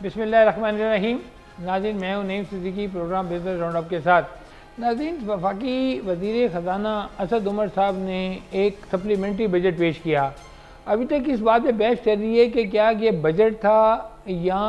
बिस्मिल्लाहिर्रहमानिर्रहीम। नाज़रीन, मैं हूं Naeem Siddiqui, programme business round up के साथ। नाज़रीन, वफाकी वज़ीर ख़जाना असद उमर साहब ने एक सप्लीमेंट्री बजट पेश किया। अभी तक इस बात पे बहस चल रही है कि क्या ये बजट था या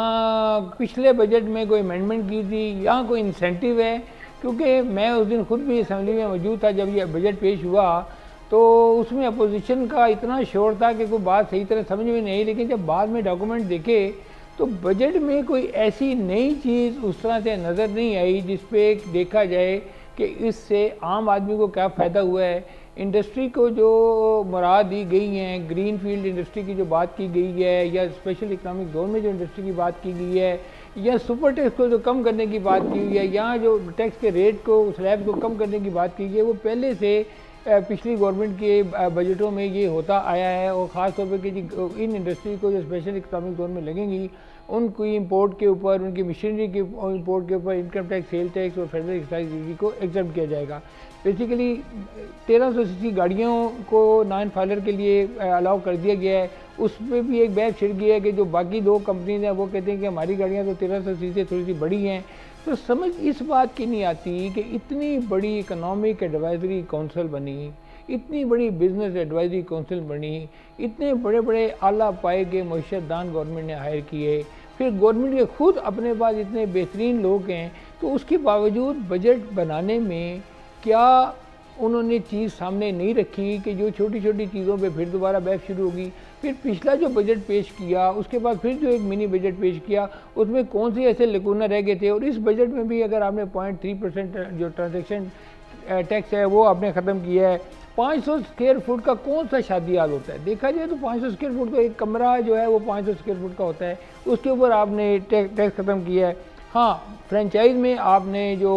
पिछले बजट में कोई अमेंडमेंट की थी या कोई इंसेंटिव है, क्योंकि मैं उस दिन खुद भी असम्बली में मौजूद था जब ये बजट पेश हुआ, तो उसमें अपोजिशन का इतना शोर था कि कोई बात सही तरह समझ में नहीं आई। लेकिन जब बाद में डॉक्यूमेंट देखे तो बजट में कोई ऐसी नई चीज़ उस तरह से नज़र नहीं आई जिस पे देखा जाए कि इससे आम आदमी को क्या फ़ायदा हुआ है। इंडस्ट्री को जो मुराद दी गई हैं, ग्रीन फील्ड इंडस्ट्री की जो बात की गई है, या स्पेशल इकनॉमिक जोन में जो इंडस्ट्री की बात की गई है, या सुपर टैक्स को जो कम करने की बात की हुई है, या जो टैक्स के रेट को, स्लैब को कम करने की बात की गई है, वो पहले से पिछली गवर्नमेंट के बजटों में ये होता आया है। और ख़ास तौर पर कि इन इंडस्ट्री को जो स्पेशल इकनॉमिक जोन में लगेंगी उनकी इंपोर्ट के ऊपर, उनकी मशीनरी के इंपोर्ट के ऊपर इनकम टैक्स, सेल टैक्स और फेडरल एक्साइज ड्यूटी को एग्जम्प्ट किया जाएगा। बेसिकली 1300 सीसी गाड़ियों को नॉन फाइलर के लिए अलाउ कर दिया गया है। उसमें भी एक बहस छिड़ गई है कि जो बाकी दो कंपनीज हैं वो कहते हैं कि हमारी गाड़ियाँ तो 1300 सीसी से थोड़ी सी बड़ी हैं। तो समझ इस बात की नहीं आती कि इतनी बड़ी इकनॉमिक एडवाइजरी काउंसिल बनी, इतनी बड़ी बिजनेस एडवाइजरी काउंसिल बनी, इतने बड़े बड़े आला पाए के मुआशरदान गवर्नमेंट ने हायर किए, फिर गवर्नमेंट के खुद अपने पास इतने बेहतरीन लोग हैं, तो उसके बावजूद बजट बनाने में क्या उन्होंने चीज़ सामने नहीं रखी कि जो छोटी छोटी चीज़ों पे फिर दोबारा बहस शुरू होगी। फिर पिछला जो बजट पेश किया उसके बाद फिर जो एक मिनी बजट पेश किया उसमें कौन से ऐसे लकूना रह गए थे। और इस बजट में भी अगर आपने 0.3% जो ट्रांजेक्शन टैक्स है वो आपने ख़त्म किया है। 500 स्क्वायर फुट का कौन सा शादी हाल होता है, देखा जाए तो 500 स्क्वायर फुट का एक कमरा जो है वो 500 स्क्वायर फुट का होता है, उसके ऊपर आपने टैक्स ख़त्म किया है। हाँ, फ्रेंचाइज में आपने जो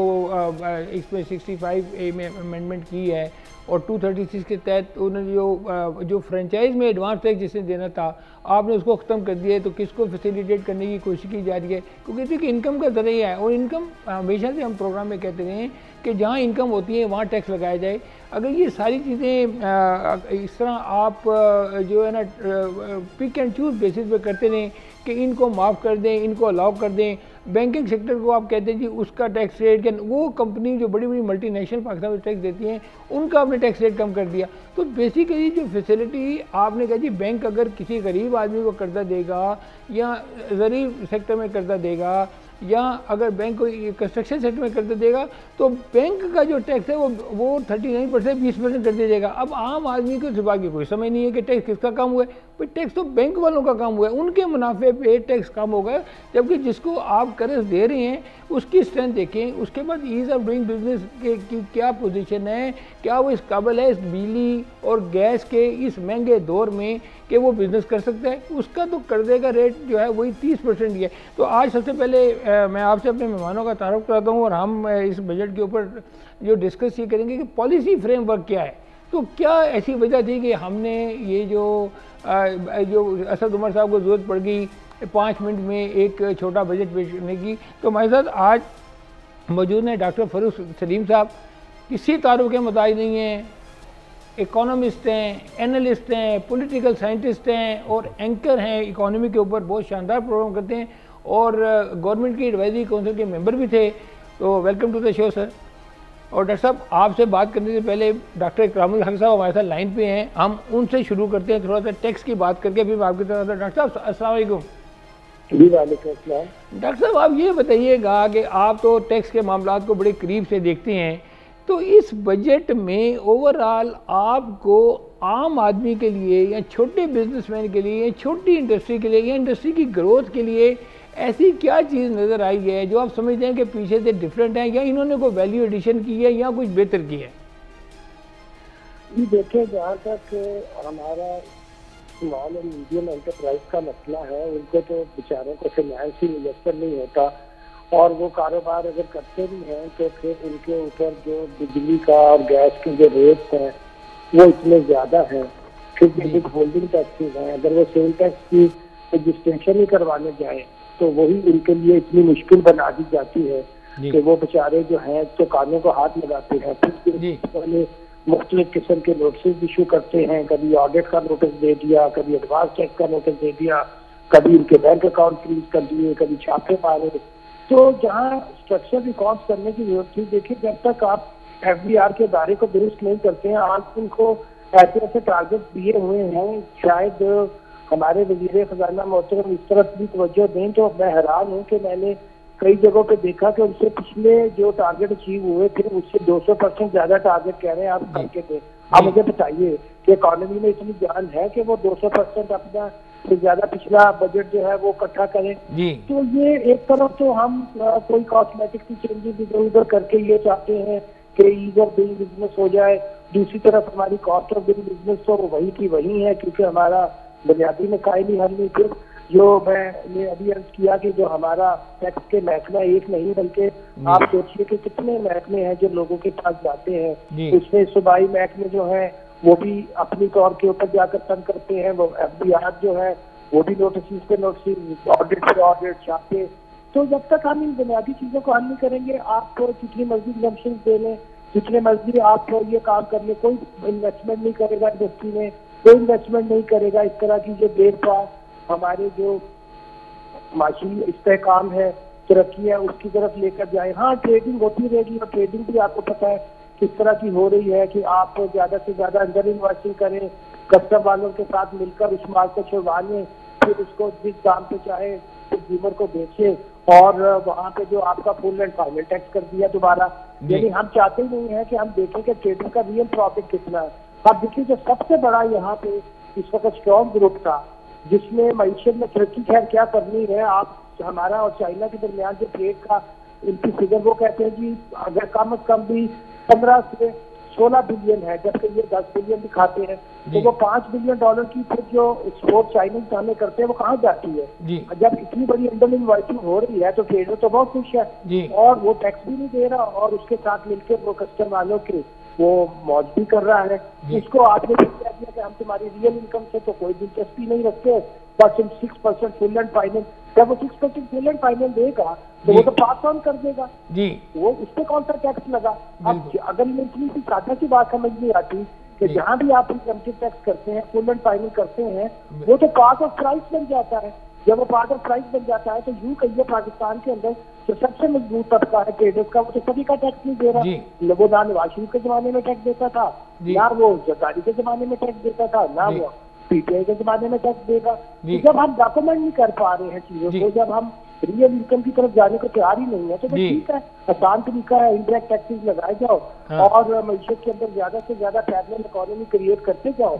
इसमें 65A में अमेंडमेंट की है और 236 के तहत उन्होंने जो फ्रेंचाइज में एडवांस टैक्स जिसने देना था आपने उसको ख़त्म कर दिया है। तो किसको फैसिलिटेट करने की कोशिश की जा रही है, क्योंकि देखिए इनकम का ज़रिया है और इनकम हमेशा से हम प्रोग्राम में कहते रहे हैं कि जहाँ इनकम होती है वहाँ टैक्स लगाया जाए। अगर ये सारी चीज़ें इस तरह आप जो है ना पिक एंड चूज बेसिस पे करते रहें कि इनको माफ़ कर दें, इनको अलाउ कर दें, बैंकिंग सेक्टर को आप कहते हैं जी उसका टैक्स रेट, वो कंपनी जो बड़ी बड़ी मल्टीनेशनल पाकिस्तान में टैक्स देती हैं उनका आपने टैक्स रेट कम कर दिया। तो बेसिकली जो फैसिलिटी आपने कहा जी बैंक अगर किसी गरीब आदमी को कर्जा देगा या ज़रूरी सेक्टर में कर्जा देगा या अगर बैंक को कंस्ट्रक्शन सेक्टर में कर्जा देगा तो बैंक का जो टैक्स है वो 39% 20% कर दिया जाएगा। अब आम आदमी को इस बात की कोई समझ नहीं है कि टैक्स किसका कम हुआ है, पर टैक्स तो बैंक वालों का कम हुआ है, उनके मुनाफे पे टैक्स कम होगा। जबकि जिसको आप कर्ज दे रहे हैं उसकी स्ट्रेंथ देखें, उसके बाद ईज़ ऑफ डूइंग बिजनेस की क्या पोजीशन है, क्या वो इस काबिल है इस बिजली और गैस के इस महंगे दौर में कि वो बिज़नेस कर सकता है। उसका तो कर्जे का रेट जो है वही 30% ही है। तो आज सबसे पहले मैं आपसे अपने मेहमानों का तारुफ कराता हूँ और हम इस बजट के ऊपर जो डिस्कस ये करेंगे कि पॉलिसी फ्रेमवर्क क्या है। तो क्या ऐसी वजह थी कि हमने ये जो असद उमर साहब को ज़रूरत पड़ गई 5 मिनट में एक छोटा बजट पेश करने की। तो हमारे साथ आज मौजूद हैं डॉक्टर फरूख सलीम साहब, किसी तारुफ के मुताबिक नहीं हैं, इकोनॉमिस्ट हैं, एनालिस्ट हैं, पॉलिटिकल साइंटिस्ट हैं और एंकर हैं, इकोनॉमी के ऊपर बहुत शानदार प्रोग्राम करते हैं और गवर्नमेंट की एडवाइजरी काउंसिल के मेंबर भी थे। तो welcome to the show sir. और डॉक्टर साहब आपसे बात करने से पहले डॉक्टर इकरामुल हक साहब हमारे साथ लाइन पे हैं, हम उनसे शुरू करते हैं थोड़ा सा टैक्स की बात करके, फिर आपकी तरफ से। डॉक्टर साहब अस्सलाम वालेकुम। जी वालेकुम अस्सलाम। डॉक्टर साहब आप ये बताइएगा कि आप तो टैक्स के मामला को बड़े करीब से देखते हैं, तो इस बजट में ओवरऑल आपको आम आदमी के लिए या छोटे बिजनेसमैन के लिए या छोटी इंडस्ट्री के लिए या इंडस्ट्री की ग्रोथ के लिए ऐसी क्या चीज़ नज़र आई है जो आप समझते हैं कि पीछे से डिफरेंट है या इन्होंने कोई वैल्यू एडिशन की है या कुछ बेहतर किया है? जी देखिए, जहाँ तक हमारा स्मॉल और मीडियम एंटरप्राइज का मसला है, उनको तो बेचारों को फाइनेंस ही मुयसर नहीं होता और वो कारोबार अगर करते भी हैं तो फिर उनके ऊपर जो बिजली का और गैस के जो रेट्स हैं वो इतने ज़्यादा हैं। फिर बिग होल्डिंग टैक्सेस हैं, अगर वो सेल टैक्स की रजिस्ट्रेशन ही करवाने जाए तो वही उनके लिए इतनी मुश्किल बना दी जाती है कि वो बेचारे जो हैं तो कानों को हाथ लगाते हैं। फिर मुख्तलिफ किस्म के नोटिस इशू करते हैं, कभी ऑडिट का नोटिस दे दिया, कभी एडवांस टैक्स का नोटिस दे दिया, कभी उनके बैंक अकाउंट फ्रीज कर दिए, कभी छापे मारे। तो जहाँ स्ट्रक्चर रिकॉर्ड करने की जरूरत थी, देखिए जब तक आप FBR के दायरे को दुरुस्त नहीं करते हैं, आज उनको ऐसे ऐसे टारगेट दिए हुए हैं, शायद हमारे वजीर खजाना मोहतरम इस तरफ भी तवज्जो दें। तो मैं हैरान हूँ कि मैंने कई जगहों पे देखा कि उनसे पिछले जो टारगेट अचीव हुए थे उससे 200% ज्यादा टारगेट कह रहे हैं आप करके थे। आप मुझे बताइए कि इकोनॉमी में इतनी जान है कि वो 200% अपना से ज्यादा पिछला बजट जो है वो इकट्ठा करें। तो ये एक तरफ तो हम कोई कॉस्मेटिक की चेंजेस इधर उधर करके ये चाहते हैं कि ईज ऑफ डूइंग बिजनेस हो जाए, दूसरी तरफ हमारी कॉस्ट ऑफ डूइंग बिजनेस तो वही की वही है, क्योंकि हमारा बुनियादी में कायमी हल नहीं। फिर जो मैंने अभी अर्ज किया कि जो हमारा टैक्स के महकमा एक नहीं बल्कि आप सोचिए कि कितने महकमे हैं जो लोगों के पास जाते हैं, उसमें सूबाई महकमे जो है वो भी अपनी तौर के ऊपर जाकर तंग करते हैं, वो FBR जो है वो भी नोटिस पे नोटिस, ऑडिट पे ऑडिट, छापे। तो जब तक हम इन बुनियादी चीजों को हल नहीं करेंगे, आप जितनी मर्जी एग्जम्पशन दे लें, जितने मर्जी आप ये काम कर ले, कोई इन्वेस्टमेंट नहीं करेगा इंडस्ट्री में, कोई इन्वेस्टमेंट नहीं करेगा इस तरह की जो देर पास हमारे जो माशी इस्तेहकाम है, तरक्की है, उसकी तरफ लेकर जाए। हाँ, ट्रेडिंग होती रहेगी और ट्रेडिंग भी आपको पता है किस तरह की हो रही है कि आप ज्यादा से ज्यादा अंदर इन्वेस्टिंग करें, कस्टम वालों के साथ मिलकर उस माल को छुड़वाने, फिर उसको जिस दाम पे चाहे कंज्यूमर को बेचे, और वहाँ पे जो आपका फुल एंड फाइनल टैक्स कर दिया दोबारा। यानी हम चाहते ही नहीं है कि हम देखें कि ट्रेडिंग का रियल प्रॉफिट कितना है। आप देखिए जो सबसे बड़ा यहाँ पे इस वक्त स्ट्रॉन्ग ग्रुप था जिसमें मईशत में तरक्की खैर क्या करनी है, आप हमारा और चाइना के दरमियान जो ट्रेड का इनकी फिगर वो कहते हैं जी अगर कम से कम भी 15 से 16 बिलियन है, जबकि ये 10 बिलियन दिखाते हैं, तो वो $5 बिलियन की फिर जो एक्सपोर्ट चाइनीज हमें करते हैं वो कहाँ जाती है? जब इतनी बड़ी अंडर इन्वाइटिंग हो रही है तो ट्रेडर तो बहुत खुश है और वो टैक्स भी नहीं दे रहा और उसके साथ मिलकर वो कस्टम वालों के वो मौज भी कर रहा है। इसको आपने भी कह दिया कि हम तुम्हारी रियल इनकम से तो कोई दिलचस्पी नहीं रखते, बस 6% फुल एंड फाइनल। जब वो 6% फुल एंड फाइनल देगा तो वो तो पास ऑन कर देगा जी, वो उस पर कौन सा टैक्स लगा? अब अगर ये इतनी सी सादा सी बात समझ नहीं आती कि जहाँ भी आप इनकम टैक्स करते हैं, फुल एंड फाइनल करते हैं, वो तो पार्ट ऑफ प्राइस बन जाता है। जब वो पार्ट ऑफ प्राइस बन जाता है तो यूं कहिए पाकिस्तान के अंदर जो सबसे मजबूत तबका है ट्रेडर्स का, वो तो सभी का टैक्स नहीं दे रहा। वो ना नवाज शरीफ के जमाने में टैक्स देता था, ना वो जरदारी के जमाने में टैक्स देता था, ना वो PTI के जमाने में टैक्स देगा। तो जब हम डॉक्यूमेंट नहीं कर पा रहे हैं चीजों को, जब हम रियल इनकम की तरफ जाने को तैयार ही नहीं है, तो ठीक है, आसान तरीका है, इंडायरेक्ट टैक्सेस लगाए जाओ और मईशत के अंदर ज्यादा से ज्यादा पैरेलल इकोनॉमी क्रिएट करते जाओ।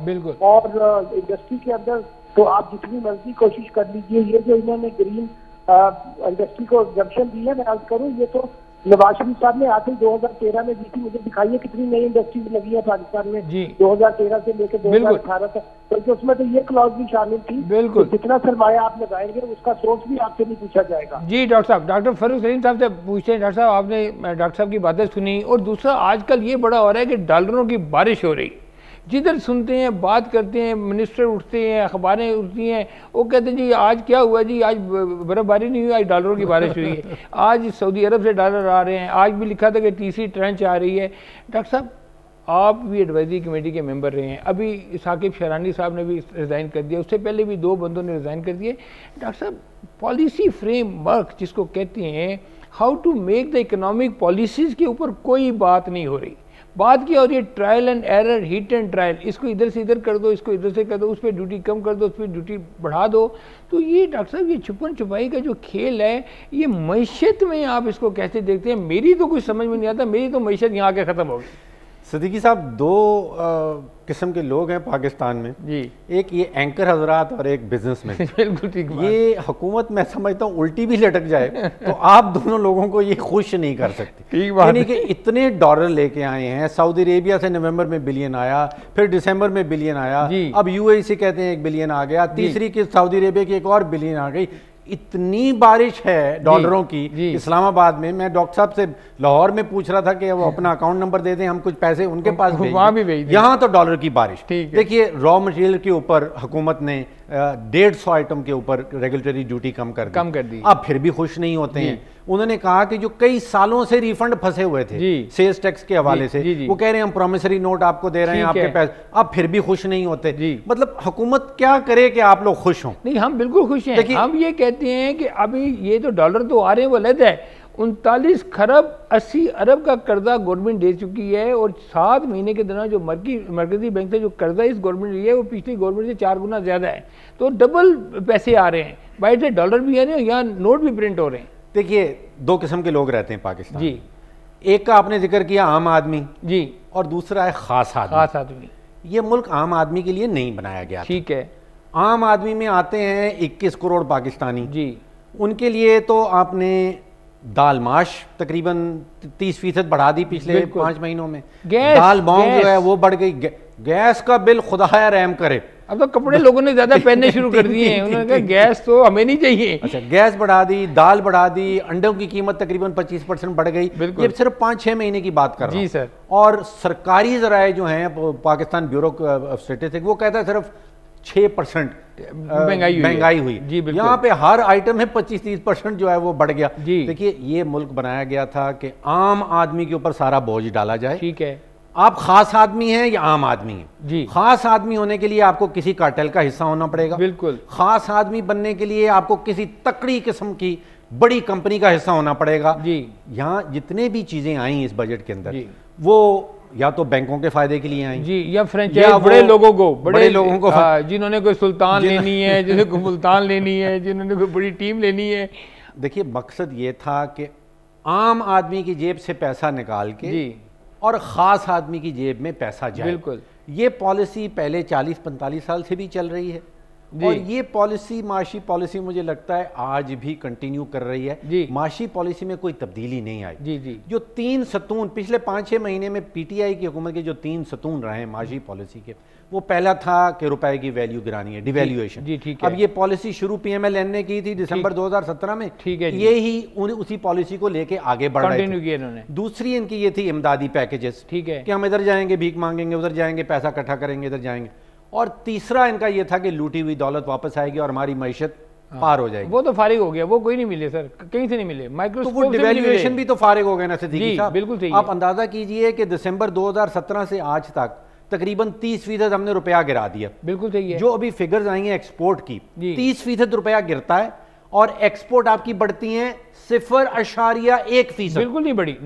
और इंडस्ट्री के अंदर तो आप जितनी मर्जी कोशिश कर लीजिए। ये जो इन्होंने ग्रीन इंडस्ट्री को एग्जम्पशन दी है, मैं अर्ज करूँ, ये तो नवाज शरीफ साहब ने आते 2013 में दी थी। मुझे दिखाइए कितनी नई इंडस्ट्रीज लगी है पाकिस्तान में 2013 से लेकर 2018 तक, बल्कि उसमें तो ये क्लॉज भी शामिल थी बिल्कुल, जितना सरमाया आप लगाएंगे उसका सोर्स भी आपसे नहीं पूछा जाएगा। जी डॉक्टर साहब, डॉक्टर फरूख सलीम साहब से पूछते हैं। डॉक्टर साहब, आपने डॉक्टर साहब की बातें सुनी, और दूसरा आजकल ये बड़ा हो रहा है कि डॉलरों की बारिश हो रही, जिधर सुनते हैं बात करते हैं, मिनिस्टर उठते हैं, अखबारें उठती हैं, वो कहते हैं जी आज क्या हुआ जी, आज बर्फबारी नहीं हुई, आज डॉलरों की बारिश हुई है, आज सऊदी अरब से डॉलर आ रहे हैं, आज भी लिखा था कि तीसरी ट्रेंच आ रही है। डॉक्टर साहब, आप भी एडवाइजरी कमेटी के मेंबर रहे हैं, अभी साकिब शरानी साहब ने भी रिज़ाइन कर दिया, उससे पहले भी 2 बंदों ने रिज़ाइन कर दिए। डॉक्टर साहब, पॉलिसी फ्रेमवर्क जिसको कहते हैं, how to make the economic policies के ऊपर कोई बात नहीं हो रही। बात क्या हो रही है? Trial and error, hit and trial, इसको इधर से इधर कर दो, इसको इधर से कर दो, उस पर ड्यूटी कम कर दो, उस पर ड्यूटी बढ़ा दो। तो ये डॉक्टर साहब, ये छुपन छुपाई का जो खेल है, ये मईशत में आप इसको कैसे देखते हैं? मेरी तो कुछ समझ में नहीं आता, मेरी तो मईशत यहाँ आके ख़त्म हो गई। सिद्दीकी साहब, 2 किस्म के लोग हैं पाकिस्तान में जी, एक ये एंकर हजरात और एक बिजनेसमैन। बिल्कुल ठीक बात। ये हुकूमत मैं समझता हूँ उल्टी भी लटक जाए तो आप दोनों लोगों को ये खुश नहीं कर सकते। ठीक बात। यानी कि इतने डॉलर लेके आए हैं, सऊदी अरेबिया से नवंबर में बिलियन आया, फिर दिसंबर में बिलियन आया, अब UAE से कहते हैं 1 बिलियन आ गया, तीसरी की सऊदी अरेबिया की एक और बिलियन आ गई। इतनी बारिश है डॉलरों की इस्लामाबाद में। मैं डॉक्टर साहब से लाहौर में पूछ रहा था कि वो अपना अकाउंट नंबर दे दें, हम कुछ पैसे उनके पास वहाँ भी भेज दें। यहाँ तो डॉलर की बारिश। देखिए, रॉ मटेरियल के ऊपर हुकूमत ने 150 आइटम के ऊपर रेगुलेटरी ड्यूटी कम कर दी। अब फिर भी खुश नहीं होते हैं। उन्होंने कहा कि जो कई सालों से रिफंड फंसे हुए थे सेल्स टैक्स के हवाले से, वो कह रहे हैं हम प्रॉमिसरी नोट आपको दे रहे हैं आपके पैसे, अब फिर भी खुश नहीं होते। मतलब हुकूमत क्या करे कि आप लोग खुश हों? नहीं, हम बिल्कुल खुश हैं। हम ये कहते हैं कि अभी ये तो डॉलर तो आ रहे हैं वो अलग है, 39 खरब 80 अरब का कर्जा गवर्नमेंट दे चुकी है और 7 महीने के दौरान जो मरकजी बैंक से जो कर्जा इस गवर्नमेंट लिया है वो पिछली गवर्नमेंट से 4 गुना ज्यादा है। तो डबल पैसे आ रहे हैं, बाहर से डॉलर भी आ रहे हैं, यहाँ नोट भी प्रिंट हो रहे हैं। देखिए, दो किस्म के लोग रहते हैं पाकिस्तान जी। एक का आपने जिक्र किया आम आदमी जी, और दूसरा है खास आदमी। ये मुल्क आम आदमी के लिए नहीं बनाया गया, ठीक है। आम आदमी में आते हैं 21 करोड़ पाकिस्तानी जी, उनके लिए तो आपने दाल माश तकरीबन 30% बढ़ा दी पिछले 5 महीनों में। दाल बॉन्ग जो है वो बढ़ गई। गैस का बिल खुदाया रहम करे, अब तो कपड़े लोगों ने ज्यादा पहनने शुरू कर दिए हैं। उन्होंने कहा गैस तो हमें नहीं चाहिए। अच्छा, गैस बढ़ा दी, दाल बढ़ा दी, अंडों की कीमत तकरीबन 25% बढ़ गई। ये सिर्फ 5-6 महीने की बात कर रहा हूं जी सर। और सरकारी जराए जो हैं, पाकिस्तान ब्यूरो ऑफ स्टैटिस्टिक्स, वो कहता है सिर्फ 6% महंगाई हुई जी। यहाँ पे हर आइटम में 25-30% जो है वो बढ़ गया। देखिए, ये मुल्क बनाया गया था कि आम आदमी के ऊपर सारा बोझ डाला जाए। ठीक है, आप खास आदमी हैं या आम आदमी हैं जी। खास आदमी होने के लिए आपको किसी कार्टेल का हिस्सा होना पड़ेगा। बिल्कुल। खास आदमी बनने के लिए आपको किसी तकड़ी किस्म की बड़ी कंपनी का हिस्सा होना पड़ेगा जी। यहाँ जितने भी चीजें आई इस बजट के अंदर, वो या तो बैंकों के फायदे के लिए आई जी, या फ्रेंचाइज बड़े लोगों को जिन्होंने कोई सुल्तान लेनी है, जिन्होंने कोई मुल्तान लेनी है, जिन्होंने कोई बड़ी टीम लेनी है। देखिए, मकसद ये था कि आम आदमी की जेब से पैसा निकाल के जी, और ख़ास आदमी की जेब में पैसा जाए। बिल्कुल। ये पॉलिसी पहले 40-45 साल से भी चल रही है और ये पॉलिसी, माशी पॉलिसी, मुझे लगता है आज भी कंटिन्यू कर रही है जी। माशी पॉलिसी में कोई तब्दीली नहीं आई जी जी। जो 3 सतून पिछले 5-6 महीने में पीटीआई की हुकूमत के जो 3 सतून रहे माशी पॉलिसी के, वो पहला था कि रुपए की वैल्यू गिरानी है, डिवैल्यूएशन जी, ठीक है। अब ये पॉलिसी शुरू पीएमएल ने की थी दिसंबर 2017 में, ठीक है। ये ही उसी पॉलिसी को लेके आगे बढ़ रहे थे। दूसरी इनकी ये थी इमदादी पैकेजेस, ठीक है, कि हम इधर जाएंगे भीख मांगेंगे, उधर जाएंगे पैसा इकट्ठा करेंगे, इधर जाएंगे। और तीसरा इनका यह था कि लूटी हुई दौलत वापस आएगी और हमारी मईशत पार हो जाएगी। वो तो फारिग हो गया, वो कोई नहीं मिले सर, कहीं से नहीं मिले। माइक्रोस्कोप, तो वो डिवैल्यूएशन भी तो फारिग हो गए ना सिद्दीकी साहब। बिल्कुल सही। आप अंदाजा कीजिए कि दिसंबर 2017 से आज तक तकरीबन 30% हमने रुपया गिरा दिया। बिल्कुल सही है। जो अभी फिगर्स आई हैं एक्सपोर्ट की, 30% रुपया गिरता है और एक्सपोर्ट आपकी बढ़ती है 0.1%। बिल्कुल नहीं बढ़ी,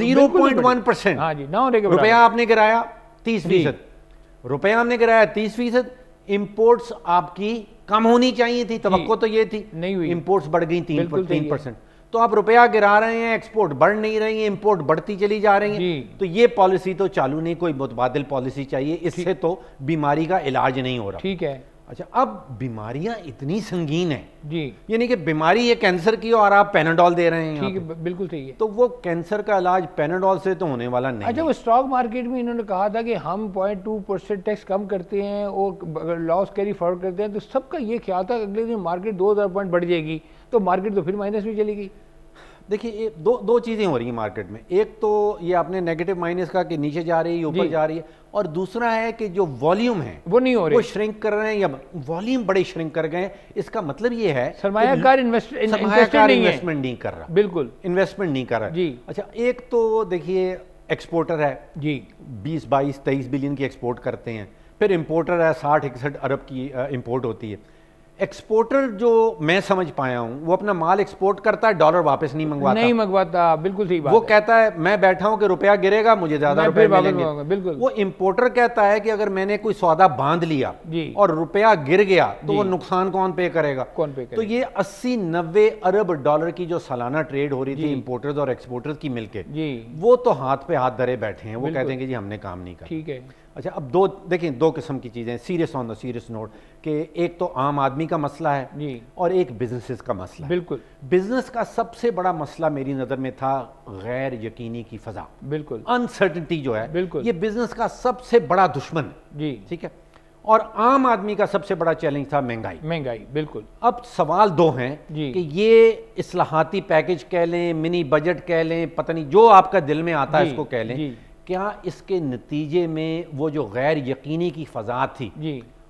0.1%। हाँ जी, रुपया आपने गिराया 30%, रुपया हमने गिराया 30%। इंपोर्ट्स आपकी कम होनी चाहिए थी, तवक्को तो ये थी, नहीं हुई, इंपोर्ट्स बढ़ गई 3%। तो आप रुपया गिरा रहे हैं, एक्सपोर्ट बढ़ नहीं रही है, इंपोर्ट बढ़ती चली जा रही है। तो ये पॉलिसी तो चालू नहीं, कोई मुतबादिल पॉलिसी चाहिए, इससे तो बीमारी का इलाज नहीं हो रहा। ठीक है। अच्छा, अब बीमारियां इतनी संगीन है जी, यानी कि बीमारी ये कैंसर की और आप पैनाडोल दे रहे हैं। ठीक है, बिल्कुल सही है। तो वो कैंसर का इलाज पैनाडोल से तो होने वाला नहीं। अच्छा, वो स्टॉक मार्केट में इन्होंने कहा था कि हम 0.2% टैक्स कम करते हैं और लॉस कैरी फॉरवर्ड करते हैं, तो सबका ये ख्याल था अगले दिन मार्केट 2000 पॉइंट बढ़ जाएगी, तो मार्केट तो फिर माइनस में चली गई। देखिए, दो चीज़ें हो रही हैं मार्केट में। एक तो ये आपने नेगेटिव माइनस का कि नीचे जा रही है, ऊपर जा रही है, और दूसरा है कि जो वॉल्यूम है वो नहीं हो रही, वो श्रिंक कर रहे हैं या वॉल्यूम बड़े श्रिंक कर गए हैं। इसका मतलब ये है सरमायाकार इन्वेस्टमेंट नहीं कर रहा, बिल्कुल इन्वेस्टमेंट नहीं कर रहा जी। अच्छा, एक तो देखिए एक्सपोर्टर है जी, 20-22-23 बिलियन की एक्सपोर्ट करते हैं, फिर इंपोर्टर है 60-61 अरब की इंपोर्ट होती है। एक्सपोर्टर जो मैं समझ पाया हूं, वो अपना माल एक्सपोर्ट करता है, डॉलर वापस नहीं मंगवाता। बिल्कुल सही बात। वो कहता है मैं बैठा हूं कि रुपया गिरेगा, मुझे ज्यादा रुपए मिलेंगे। बिल्कुल। वो इंपोर्टर कहता है कि अगर मैंने कोई सौदा बांध लिया और रुपया गिर गया तो वो नुकसान कौन पे करेगा? तो ये 80-90 अरब डॉलर की जो सालाना ट्रेड हो रही थी इंपोर्टर्स और एक्सपोर्टर्स की मिलके, वो तो हाथ पे हाथ धरे बैठे हैं। वो कहते हैं कि जी हमने काम नहीं करा। ठीक है। अच्छा, अब देखिए, दो किस्म की चीजें, serious on the serious note, कि एक तो आम आदमी का मसला है जी, और एक बिजनेसेस का मसला है। बिल्कुल। बिजनेस का सबसे बड़ा मसला मेरी नजर में था गैर यकीनी की फजा, बिल्कुल, अनसर्टेनिटी जो है, बिल्कुल, ये बिजनेस का सबसे बड़ा दुश्मन जी, ठीक है। और आम आदमी का सबसे बड़ा चैलेंज था महंगाई। बिल्कुल। अब सवाल दो हैं कि ये इस्लाहाती पैकेज कह लें, मिनी बजट कह लें, पता नहीं जो आपका दिल में आता है इसको कह लें, क्या इसके नतीजे में वो जो गैर यकीनी की फजा थी जी,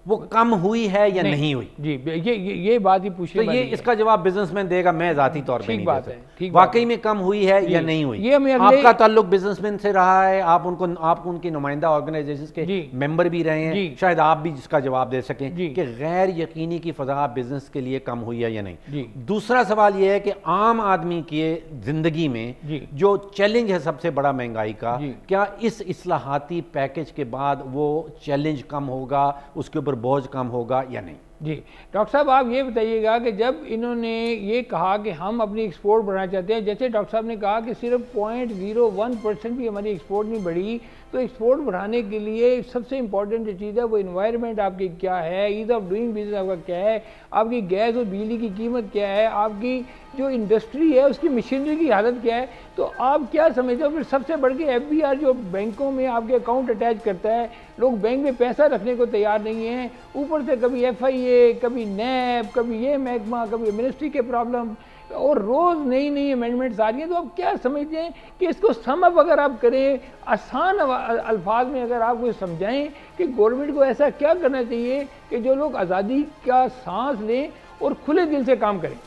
वो कम हुई है या नहीं हुई? जी, ये बात ही पूछने तो ये इसका जवाब बिजनेसमैन देगा, मैं जाती तौर पे नहीं दे सकता। वाकई में कम हुई है या नहीं हुई? ये आपका ताल्लुक बिजनेसमैन से रहा है, आप उनकी नुमाइंदा ऑर्गेनाइजेशन के मेंबर भी रहे हैं, शायद आप भी जिसका जवाब दे सकें कि गैर यकीनी की फजा बिजनेस के लिए कम हुई है या नहीं। दूसरा सवाल यह है कि आम आदमी की जिंदगी में जो चैलेंज है सबसे बड़ा महंगाई का, क्या इस इस्लाहाती पैकेज के बाद वो चैलेंज कम होगा, उसके ऊपर बोझ कम होगा या नहीं? जी डॉक्टर साहब, आप ये बताइएगा कि जब इन्होंने ये कहा कि हम अपनी एक्सपोर्ट बढ़ाना चाहते हैं, जैसे डॉक्टर साहब ने कहा कि सिर्फ 0.01% भी हमारी एक्सपोर्ट नहीं बढ़ी, तो एक्सपोर्ट बढ़ाने के लिए सबसे इंपॉर्टेंट जो चीज़ है वो इन्वायरमेंट आपकी क्या है, ईज़ ऑफ डूइंग बिजनेस आपका क्या है, आपकी गैस और बिजली की कीमत क्या है, आपकी जो इंडस्ट्री है उसकी मशीनरी की हालत क्या है। तो आप क्या समझते हो? फिर सबसे बढ़ के FBR जो बैंकों में आपके अकाउंट अटैच करता है, लोग बैंक में पैसा रखने को तैयार नहीं हैं, ऊपर से कभी FIA, कभी NAB, कभी ये महकमा, कभी मिनिस्ट्री के प्रॉब्लम, और रोज़ नई नई अमेंडमेंट्स आ रही हैं। तो आप क्या समझते हैं कि इसको सम अप अगर आप करें, आसान अल्फाज में अगर आप कोई समझाएं कि गवर्नमेंट को ऐसा क्या करना चाहिए कि जो लोग आज़ादी का सांस लें और खुले दिल से काम करें?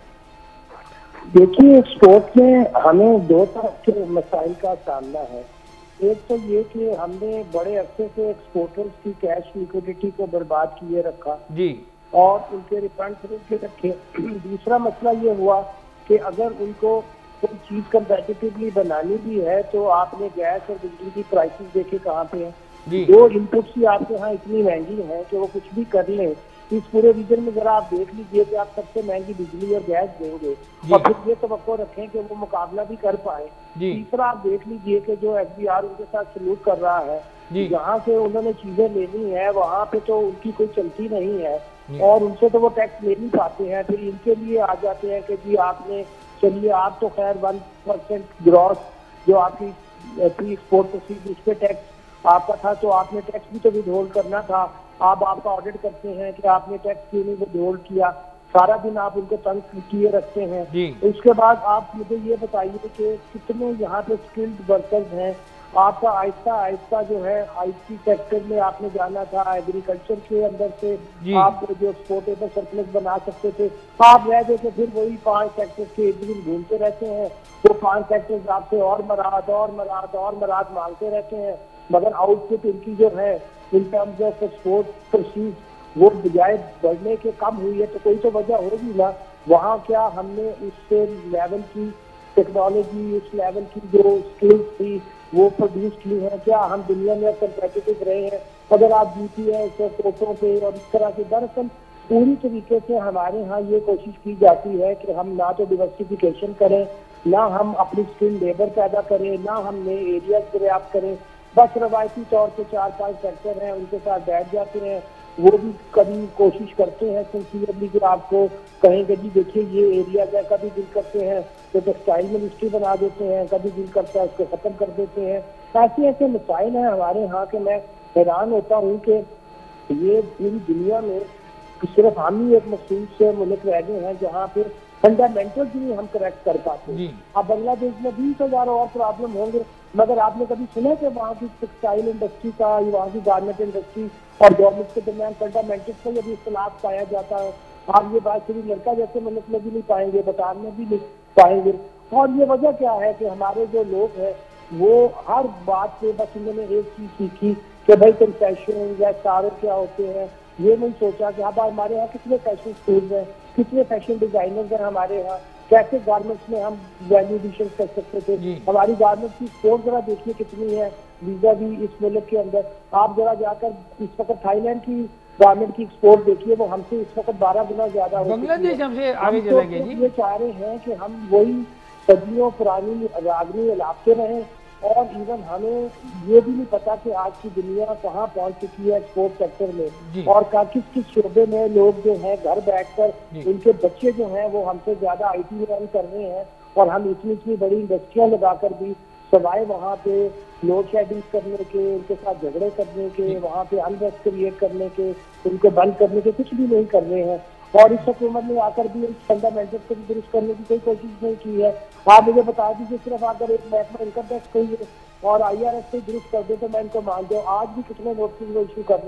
देखिए, एक्सपोर्ट में हमें दो तरह के मसाइल का सामना है। एक तो ये कि हमने बड़े अरसे से एक्सपोर्टर्स की कैश लिक्विडिटी को बर्बाद किए रखा जी, और उनके रिफंड के रखे। दूसरा मसला ये हुआ कि अगर उनको कोई चीज कंपेटिटिवली बनानी भी है तो आपने गैस और बिजली की प्राइसेस देखे कहाँ पे है। दो इनपुट्स ही आपके यहाँ इतनी महंगी हैं कि वो कुछ भी कर लें। इस पूरे रीजन में जरा आप देख लीजिए कि आप सबसे महंगी बिजली और गैस देंगे और फिर ये तवक्को रखें कि वो मुकाबला भी कर पाए। तीसरा आप देख लीजिए कि जो FBR उनके साथ सलूक कर रहा है, जहाँ से उन्होंने चीजें लेनी है वहाँ पे तो उनकी कोई चलती नहीं है और उनसे तो वो टैक्स ले नहीं पाते हैं। फिर इनके लिए आ जाते हैं कि जी आपने, चलिए आप तो खैर 1% ग्रॉस जो आपकी प्री एक्सपोर्ट प्रोसीड उस पर टैक्स आपका था, तो आपने टैक्स भी तो विदहोल्ड करना था। आप आपका ऑडिट करते हैं कि आपने टैक्स क्यों नहीं विदहोल्ड किया, सारा दिन आप उनको तंग किए रखते हैं। उसके बाद आप मुझे ये बताइए कि कितने यहाँ पे स्किल्ड वर्कर्स हैं। आपका आहिस्ता आहिस्ता जो है IT सेक्टर में आपने जाना था, एग्रीकल्चर के अंदर से आप जो एक्सपोर्टेबल सरप्लस बना सकते थे, आप रह गए थे फिर वही 5 सेक्टर के इर्द गिर्द घूमते रहते हैं। वो 5 सेक्टर्स आपसे और मराद मांगते रहते हैं, मगर आउटपुट इनकी जो है in terms of export proceed वो बजाय बढ़ने के कम हुई है। तो कोई तो वजह होगी ना। वहाँ क्या हमने उस लेवल की टेक्नोलॉजी, उस लेवल की जो स्किल्स थी वो प्रोड्यूस की है? क्या हम दुनिया में कंपेटिटिव रहे हैं? अगर आप GPS और फोटो पे और इस तरह से, दरअसल पूरी तरीके से हमारे यहाँ ये कोशिश की जाती है कि हम ना तो डिवर्सिफिकेशन करें, ना हम अपनी स्किल लेबर पैदा करें, ना हम नए एरियाज पर्याप्त करें। बस रवायती तौर पे 4-5 सेक्टर हैं, उनके साथ बैठ जाते हैं। वो भी कभी कोशिश करते हैं सिंसियरली कि आपको कहेंगे जी देखिए ये एरिया है, कभी दिल करते हैं तो टेक्सटाइल मिनिस्ट्री बना देते हैं, कभी दिल करता है उसको खत्म कर देते हैं। ऐसे ऐसे मसाइल हैं हमारे यहाँ के मैं हैरान होता हूँ कि ये पूरी दुनिया में सिर्फ हम ही एक मखसूस से मुल्क रह गए हैं जहाँ पे फंडामेंटल भी हम करेक्ट कर पाते हैं। अब बांग्लादेश में 20,000 और प्रॉब्लम होंगे, मगर आपने कभी सुना कि वहाँ की टेक्सटाइल इंडस्ट्री का, वहाँ की गारमेंट इंडस्ट्री और गवर्नमेंट के दरमियान फंडामेंटल्स का यदि इख्तलाफ पाया जाता है? आप ये बात श्रीलंका जैसे मुल्क में भी नहीं पाएंगे, भूटान में भी नहीं पाएंगे। और ये वजह क्या है कि हमारे जो लोग हैं वो हर बात पे बस उन्होंने एक चीज सीखी कि भाई कंसेशन या सारे क्या होते हैं। ये नहीं सोचा कि अब हमारे यहाँ कितने फैशन स्कूल हैं, कितने फैशन डिजाइनर्स हैं हमारे यहाँ, कैसे गारमेंट्स में हम वैल्यू एडिशन कर सकते थे। हमारी गारमेंट्स की एक्सपोर्ट जरा देखिए कितनी है वीजा भी इस मुल्क के अंदर। आप जरा जाकर इस वक्त थाईलैंड की गारमेंट की एक्सपोर्ट देखिए, वो हमसे इस वक्त 12 गुना ज्यादा हो बांग्लादेश हमसे आगे चला गया। ये चाह रहे हैं कि हम वही सदियों पुरानी रागनी इलाके रहें, और इवन हमें ये भी नहीं पता कि आज की दुनिया कहाँ पहुंच चुकी है एक्सपोर्ट सेक्टर में, और किस किस शोबे में लोग जो हैं घर बैठकर उनके बच्चे जो हैं वो हमसे ज्यादा IT में रन कर रहे हैं, और हम इतनी बड़ी इंडस्ट्रियां लगाकर भी सवाए वहाँ पे लोड शेडिंग करने के, उनके साथ झगड़े करने के, वहाँ पे अनरेस्ट क्रिएट करने के, उनको बंद करने के कुछ भी नहीं कर रहे हैं। और इस हुकूमत में आकर भी फंडामेंटल को दुरुस्त करने की कोई कोशिश नहीं की है। आप मुझे बता दीजिए, सिर्फ अगर एक महकमा इनकम टैक्स कोई और IRS से दुरुस्त कर दे तो मैं इनको मान दूँ। आज भी कितने नोटिस वो इशू कर रहे हैं,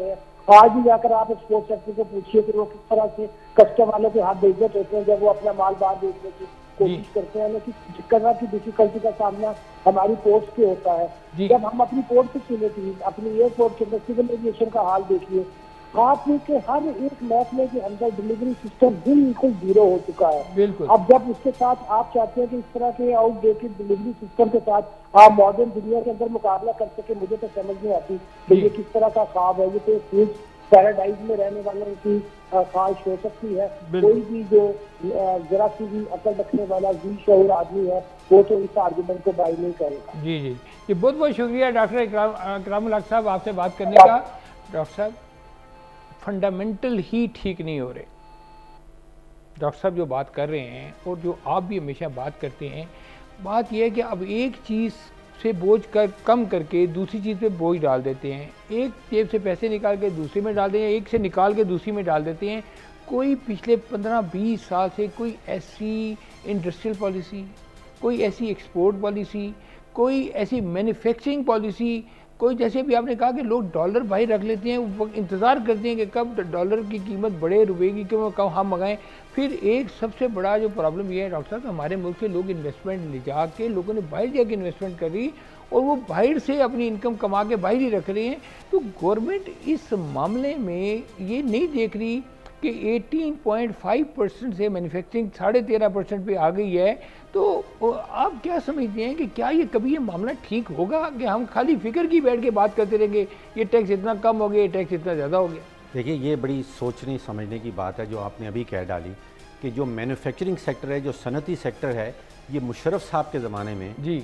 आज भी जाकर आप स्पोर्ट्स सेक्टर को पूछिए कि वो किस तरह से कस्टमर वालों के हाथ बेइज्जत होते हैं जब वो अपना माल बाहर बेचने की कोशिश करते हैं। लेकिन जिस की डिफिकल्टी का सामना हमारी पोर्ट्स पे होता है, जब हम अपनी पोर्ट से चुने थी, अपनी एयरपोर्ट के अंदर सिविल एविएशन का हाल देखिए, आपके हर एक महकमे के अंदर डिलीवरी सिस्टम बिल्कुल जीरो हो चुका है। बिल्कुल। अब जब उसके साथ आप चाहते हैं कि इस तरह के आउटडेटेड डिलीवरी सिस्टम के साथ आप मॉडर्न दुनिया के अंदर मुकाबला कर सके, मुझे तो समझ नहीं आती कि ये किस तरह का ख्वाब है। ये तो फूड पैराडाइज में रहने वालों की ख्वाहिश हो सकती है। कोई भी जो जरा सी भी अकल रखने वाला जी शऊर आदमी है वो तो इस आर्गुमेंट को बाई नहीं करेगा। जी जी जी, बहुत बहुत शुक्रिया डॉक्टर इकरामुल हक साहब आपसे बात करने का। डॉक्टर साहब, फंडामेंटल ही ठीक नहीं हो रहे। डॉक्टर साहब जो बात कर रहे हैं और जो आप भी हमेशा बात करते हैं, बात यह है कि अब एक चीज़ से बोझ कम करके दूसरी चीज़ पे बोझ डाल देते हैं। एक जेब से पैसे निकाल के दूसरी में डाल देते हैं, एक से निकाल के दूसरी में डाल देते हैं। कोई पिछले 15-20 साल से कोई ऐसी इंडस्ट्रियल पॉलिसी, कोई ऐसी एक्सपोर्ट पॉलिसी, कोई ऐसी मैन्युफैक्चरिंग पॉलिसी, कोई जैसे भी आपने कहा कि लोग डॉलर भाई रख लेते हैं, वो इंतज़ार करते हैं कि कब डॉलर की कीमत बढ़े, रुपए की कीमत कब हम मंगाएं। फिर एक सबसे बड़ा जो प्रॉब्लम ये है डॉक्टर साहब, हमारे मुल्क से लोग इन्वेस्टमेंट ले जा के, लोगों ने बाहर जाके इन्वेस्टमेंट करी और वो बाहर से अपनी इनकम कमा के बाहर ही रख रहे हैं। तो गवर्नमेंट इस मामले में ये नहीं देख रही कि 18.5% से मैन्युफैक्चरिंग 13.5% पे आ गई है। तो आप क्या समझते हैं कि क्या ये कभी ये मामला ठीक होगा कि हम खाली फिक्र की बैठ के बात करते रहेंगे, ये टैक्स इतना कम हो गया, ये टैक्स इतना ज़्यादा हो गया? देखिए, ये बड़ी सोचने समझने की बात है जो आपने अभी कह डाली कि जो मैन्युफैक्चरिंग सेक्टर है, जो सनती सेक्टर है, ये मुशर्रफ साहब के ज़माने में जी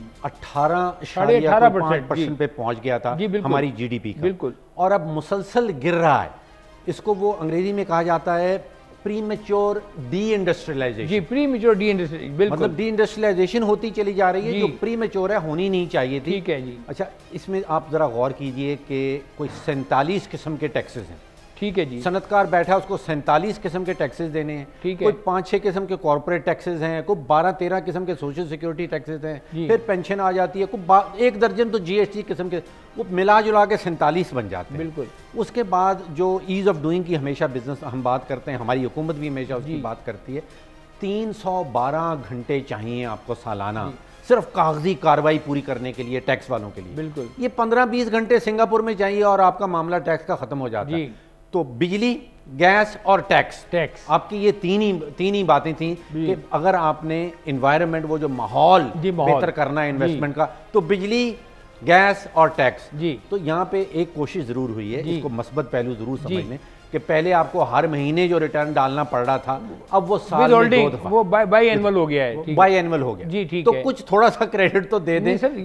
18.5% पे पहुँच गया था हमारी GDP का। बिल्कुल। और अब मुसलसल गिर रहा है। इसको वो अंग्रेजी में कहा जाता है प्रीमेच्योर डी इंडस्ट्रियलाइजेशन। जी, प्रीमेच्योर डी इंडस्ट्रियलाइजेशन, बिल्कुल। मतलब डी इंडस्ट्रियलाइजेशन होती चली जा रही है जो प्रीमेच्योर है, होनी नहीं चाहिए थी। ठीक है जी। अच्छा, इसमें आप जरा गौर कीजिए कि कोई 47 किस्म के टैक्सेस हैं। ठीक है जी। सनतकार बैठा है, उसको 47 किस्म के टैक्सेस देने हैं। ठीक है। कोई 5-6 किस्म के कॉर्पोरेट टैक्सेस हैं, कोई 12-13 किस्म के सोशल सिक्योरिटी टैक्सेस हैं, फिर पेंशन आ जाती है, कोई 1 दर्जन तो GST किस्म के, वो मिला जुला के 47 बन जाते हैं। बिल्कुल। उसके बाद जो ईज़ ऑफ डूइंग की हमेशा बिजनेस हम बात करते हैं, हमारी हुकूमत भी हमेशा उसकी बात करती है। 312 घंटे चाहिए आपको सालाना सिर्फ कागजी कार्रवाई पूरी करने के लिए, टैक्स वालों के लिए। बिल्कुल। ये 15-20 घंटे सिंगापुर में चाहिए और आपका मामला टैक्स का खत्म हो जाता है। तो बिजली, गैस और टैक्स आपकी ये तीन ही बातें थी कि अगर आपने इन्वायरमेंट, वो जो माहौल बेहतर करना है इन्वेस्टमेंट का, तो बिजली, गैस और टैक्स जी। तो यहाँ पे एक कोशिश जरूर हुई है, इसको मस्बत पहलू जरूर समझ लें कि पहले आपको हर महीने जो रिटर्न डालना पड़ रहा था, अब वो साल में 2 दफा, वो बाई एनुअल हो गया है। बाई एनुअल हो गया जी। ठीक है। तो कुछ थोड़ा सा क्रेडिट तो दे दें सर,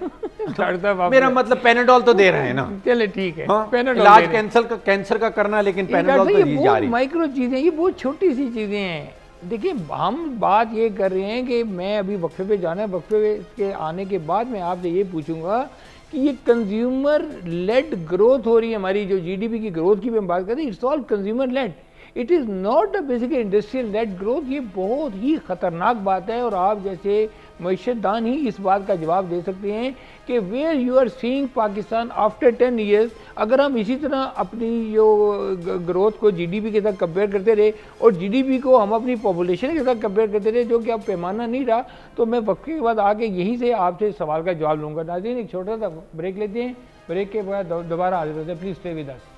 मेरा मतलब पेनाडोल तो दे रहे हैं ना। चले ठीक है। इलाज कैंसर का करना, लेकिन पेनाडोल तो दी जा रही है। माइक्रो चीजें, ये बहुत छोटी सी चीजें हैं। देखिए, हम बात ये कर रहे हैं कि मैं अभी वक्फे पे जाना है, वक्फे के आने के बाद मैं आपसे ये पूछूंगा कि ये कंज्यूमर लेड ग्रोथ हो रही है, हमारी जो GDP की ग्रोथ की हम बात करें, it's all consumer led, it is not a basically industrial led growth. ये बहुत ही ख़तरनाक बात है और आप जैसे मईशतदान ही इस बात का जवाब दे सकते हैं कि where you are seeing Pakistan after 10 years, अगर हम इसी तरह अपनी जो ग्रोथ को GDP के साथ कंपेयर करते रहे और GDP को हम अपनी पॉपुलेशन के साथ कंपेयर करते रहे, जो कि अब पैमाना नहीं रहा, तो मैं वक्त के बाद आके यहीं से आपसे सवाल का जवाब लूँगा। नाज़रीन, एक छोटा सा ब्रेक लेते हैं, ब्रेक के बाद दोबारा हाजिर होते हैं। Please stay with us.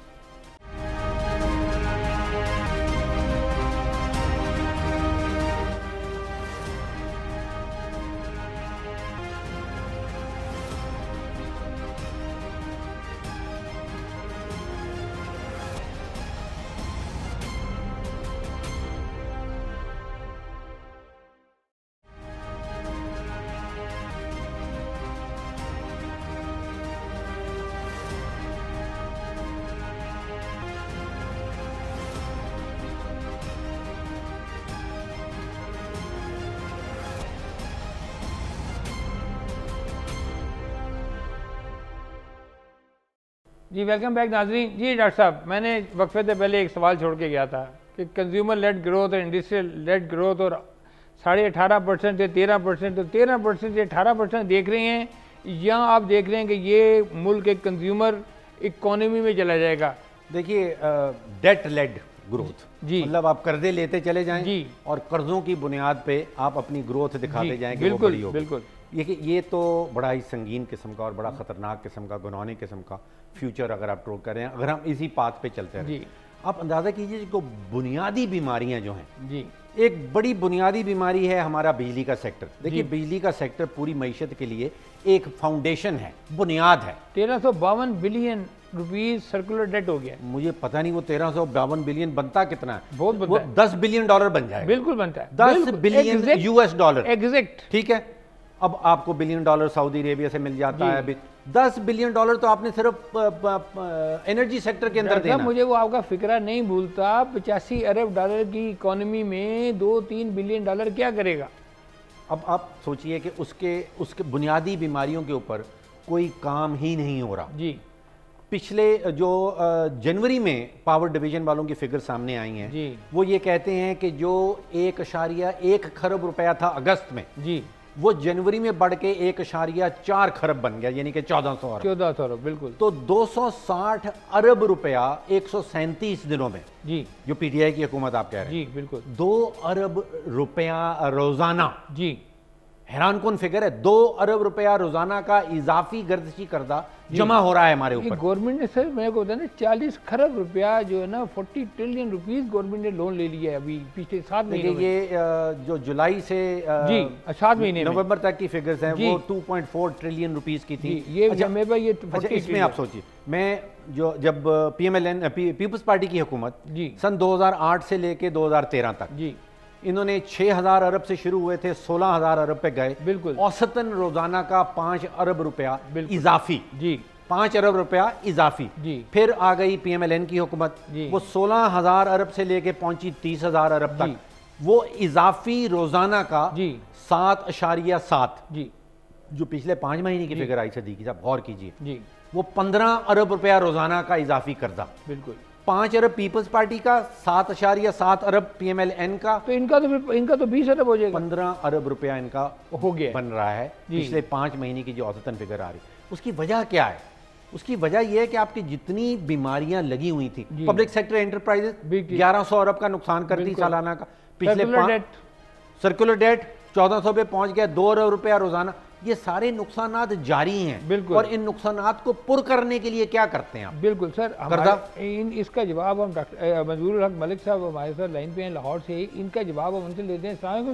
जी वेलकम बैक नाजरीन। जी डॉक्टर साहब, मैंने वक्फे से पहले एक सवाल छोड़ के गया था कि कंज्यूमर लेड ग्रोथ और इंडस्ट्रियल लेड ग्रोथ और 18.5% से 13%, तो 13% से 18% देख रहे हैं, या आप देख रहे हैं कि ये मुल्क एक कंज्यूमर इकोनॉमी में चला जाएगा? देखिए, डेट लेड ग्रोथ, मतलब आप कर्जे लेते चले जाएं जी, और कर्जों की बुनियाद पे आप अपनी ग्रोथ दिखाते जाएं कि वो बड़ी होगी। बिल्कुल, ये तो बड़ा ही संगीन किस्म का और बड़ा खतरनाक किस्म का, गुनाहगार किस्म का फ्यूचर अगर आप ट्रो करें, अगर हम इसी पाथ पे चलते रहें। आप अंदाजा कीजिए जो बुनियादी बीमारियां जो हैं जी, एक बड़ी बुनियादी बीमारी है हमारा बिजली का सेक्टर। देखिए, बिजली का सेक्टर पूरी मईशत के लिए एक फाउंडेशन है, बुनियाद है। 1352 बिलियन रुपीस सर्कुलर डेट हो गया। मुझे पता नहीं वो 1352 बिलियन बनता कितना है, बहुत बनता है। 10 बिलियन डॉलर बन जाएगा। बिल्कुल बनता है, 10 बिलियन यूएस डॉलर, एग्जैक्ट। ठीक है, अब आपको बिलियन डॉलर सऊदी अरेबिया से मिल जाता है। 10 बिलियन डॉलर तो आपने सिर्फ एनर्जी सेक्टर के अंदर देना। मुझे वो आपका फिक्रा नहीं भूलता, 85 अरब डॉलर की इकोनॉमी में 2-3 बिलियन डॉलर क्या करेगा। अब आप सोचिए कि उसके बुनियादी बीमारियों के ऊपर कोई काम ही नहीं हो रहा जी। पिछले जो जनवरी में पावर डिवीजन वालों की फिगर सामने आई हैं जी, वो ये कहते हैं कि जो 1.1 खरब रुपया था अगस्त में जी, वो जनवरी में बढ़ के 1.4 खरब बन गया, यानी कि 1400 अरब। बिल्कुल। तो 260 अरब रुपया 137 दिनों में जी, जो पीटीआई की हुकूमत आप कह रहे हैं जी, बिल्कुल 2 अरब रुपया रोजाना जी। हैरान कौन फिगर है, 2 अरब रुपया रोजाना का इजाफी गर्दिशी कर्जा जमा हो रहा है हमारे ऊपर। गवर्नमेंट ने सर मेरे को बताया 40 खरब रुपया जो है ना, 40 ट्रिलियन रुपीस गवर्नमेंट ने लोन ले लिया है अभी पिछले 7 महीने में। ये जो जुलाई से जी 7 महीने नवंबर तक की फिगर्स हैं वो 2.4 ट्रिलियन रुपीस की थी। ये ये इसमें आप सोचिए, मैं जब PMLN पीपल्स पार्टी की हुकूमत सन 2008 से लेके 2013 तक जी, इन्होंने 6000 अरब से शुरू हुए थे, 16000 अरब पे गए। बिल्कुल, औसतन रोजाना का 5 अरब रुपया इजाफी जी, 5 अरब रुपया इजाफी जी। फिर आ गई PMLN की हुकूमत, वो 16000 अरब से लेके पहुंची 30,000 अरब तक। वो इजाफी रोजाना का जी 7.7 जी, जो पिछले 5 महीने की फिगर आई सदीकी साहब, गौर कीजिए जी, वो 15 अरब रुपया रोजाना का इजाफी कर्जा। बिल्कुल, 5 अरब पीपल्स पार्टी का, 7.7 अरब PMLN का, तो इनका तो 20 अरब हो जाएगा। 15 अरब रुपया इनका हो गया, बन रहा है पिछले 5 महीने की जो औसतन फिगर आ रही। उसकी वजह क्या है? उसकी वजह यह है कि आपकी जितनी बीमारियां लगी हुई थी, पब्लिक सेक्टर एंटरप्राइजेस 1100 अरब का नुकसान करती सालाना का, पिछले सर्कुलर डेट 1400 पे पहुंच गया, 2 अरब रुपया रोजाना। ये सारे नुकसानात जारी हैं। बिल्कुल, और इन नुकसानात को पुर करने के लिए क्या करते हैं आप? बिल्कुल सर, इसका जवाब हम डॉक्टर मंजूर हक मलिक साहब हमारे साथ लाइन पे हैं लाहौर से, इनका जवाब हम उनसे लेते हैं। अस्सलाम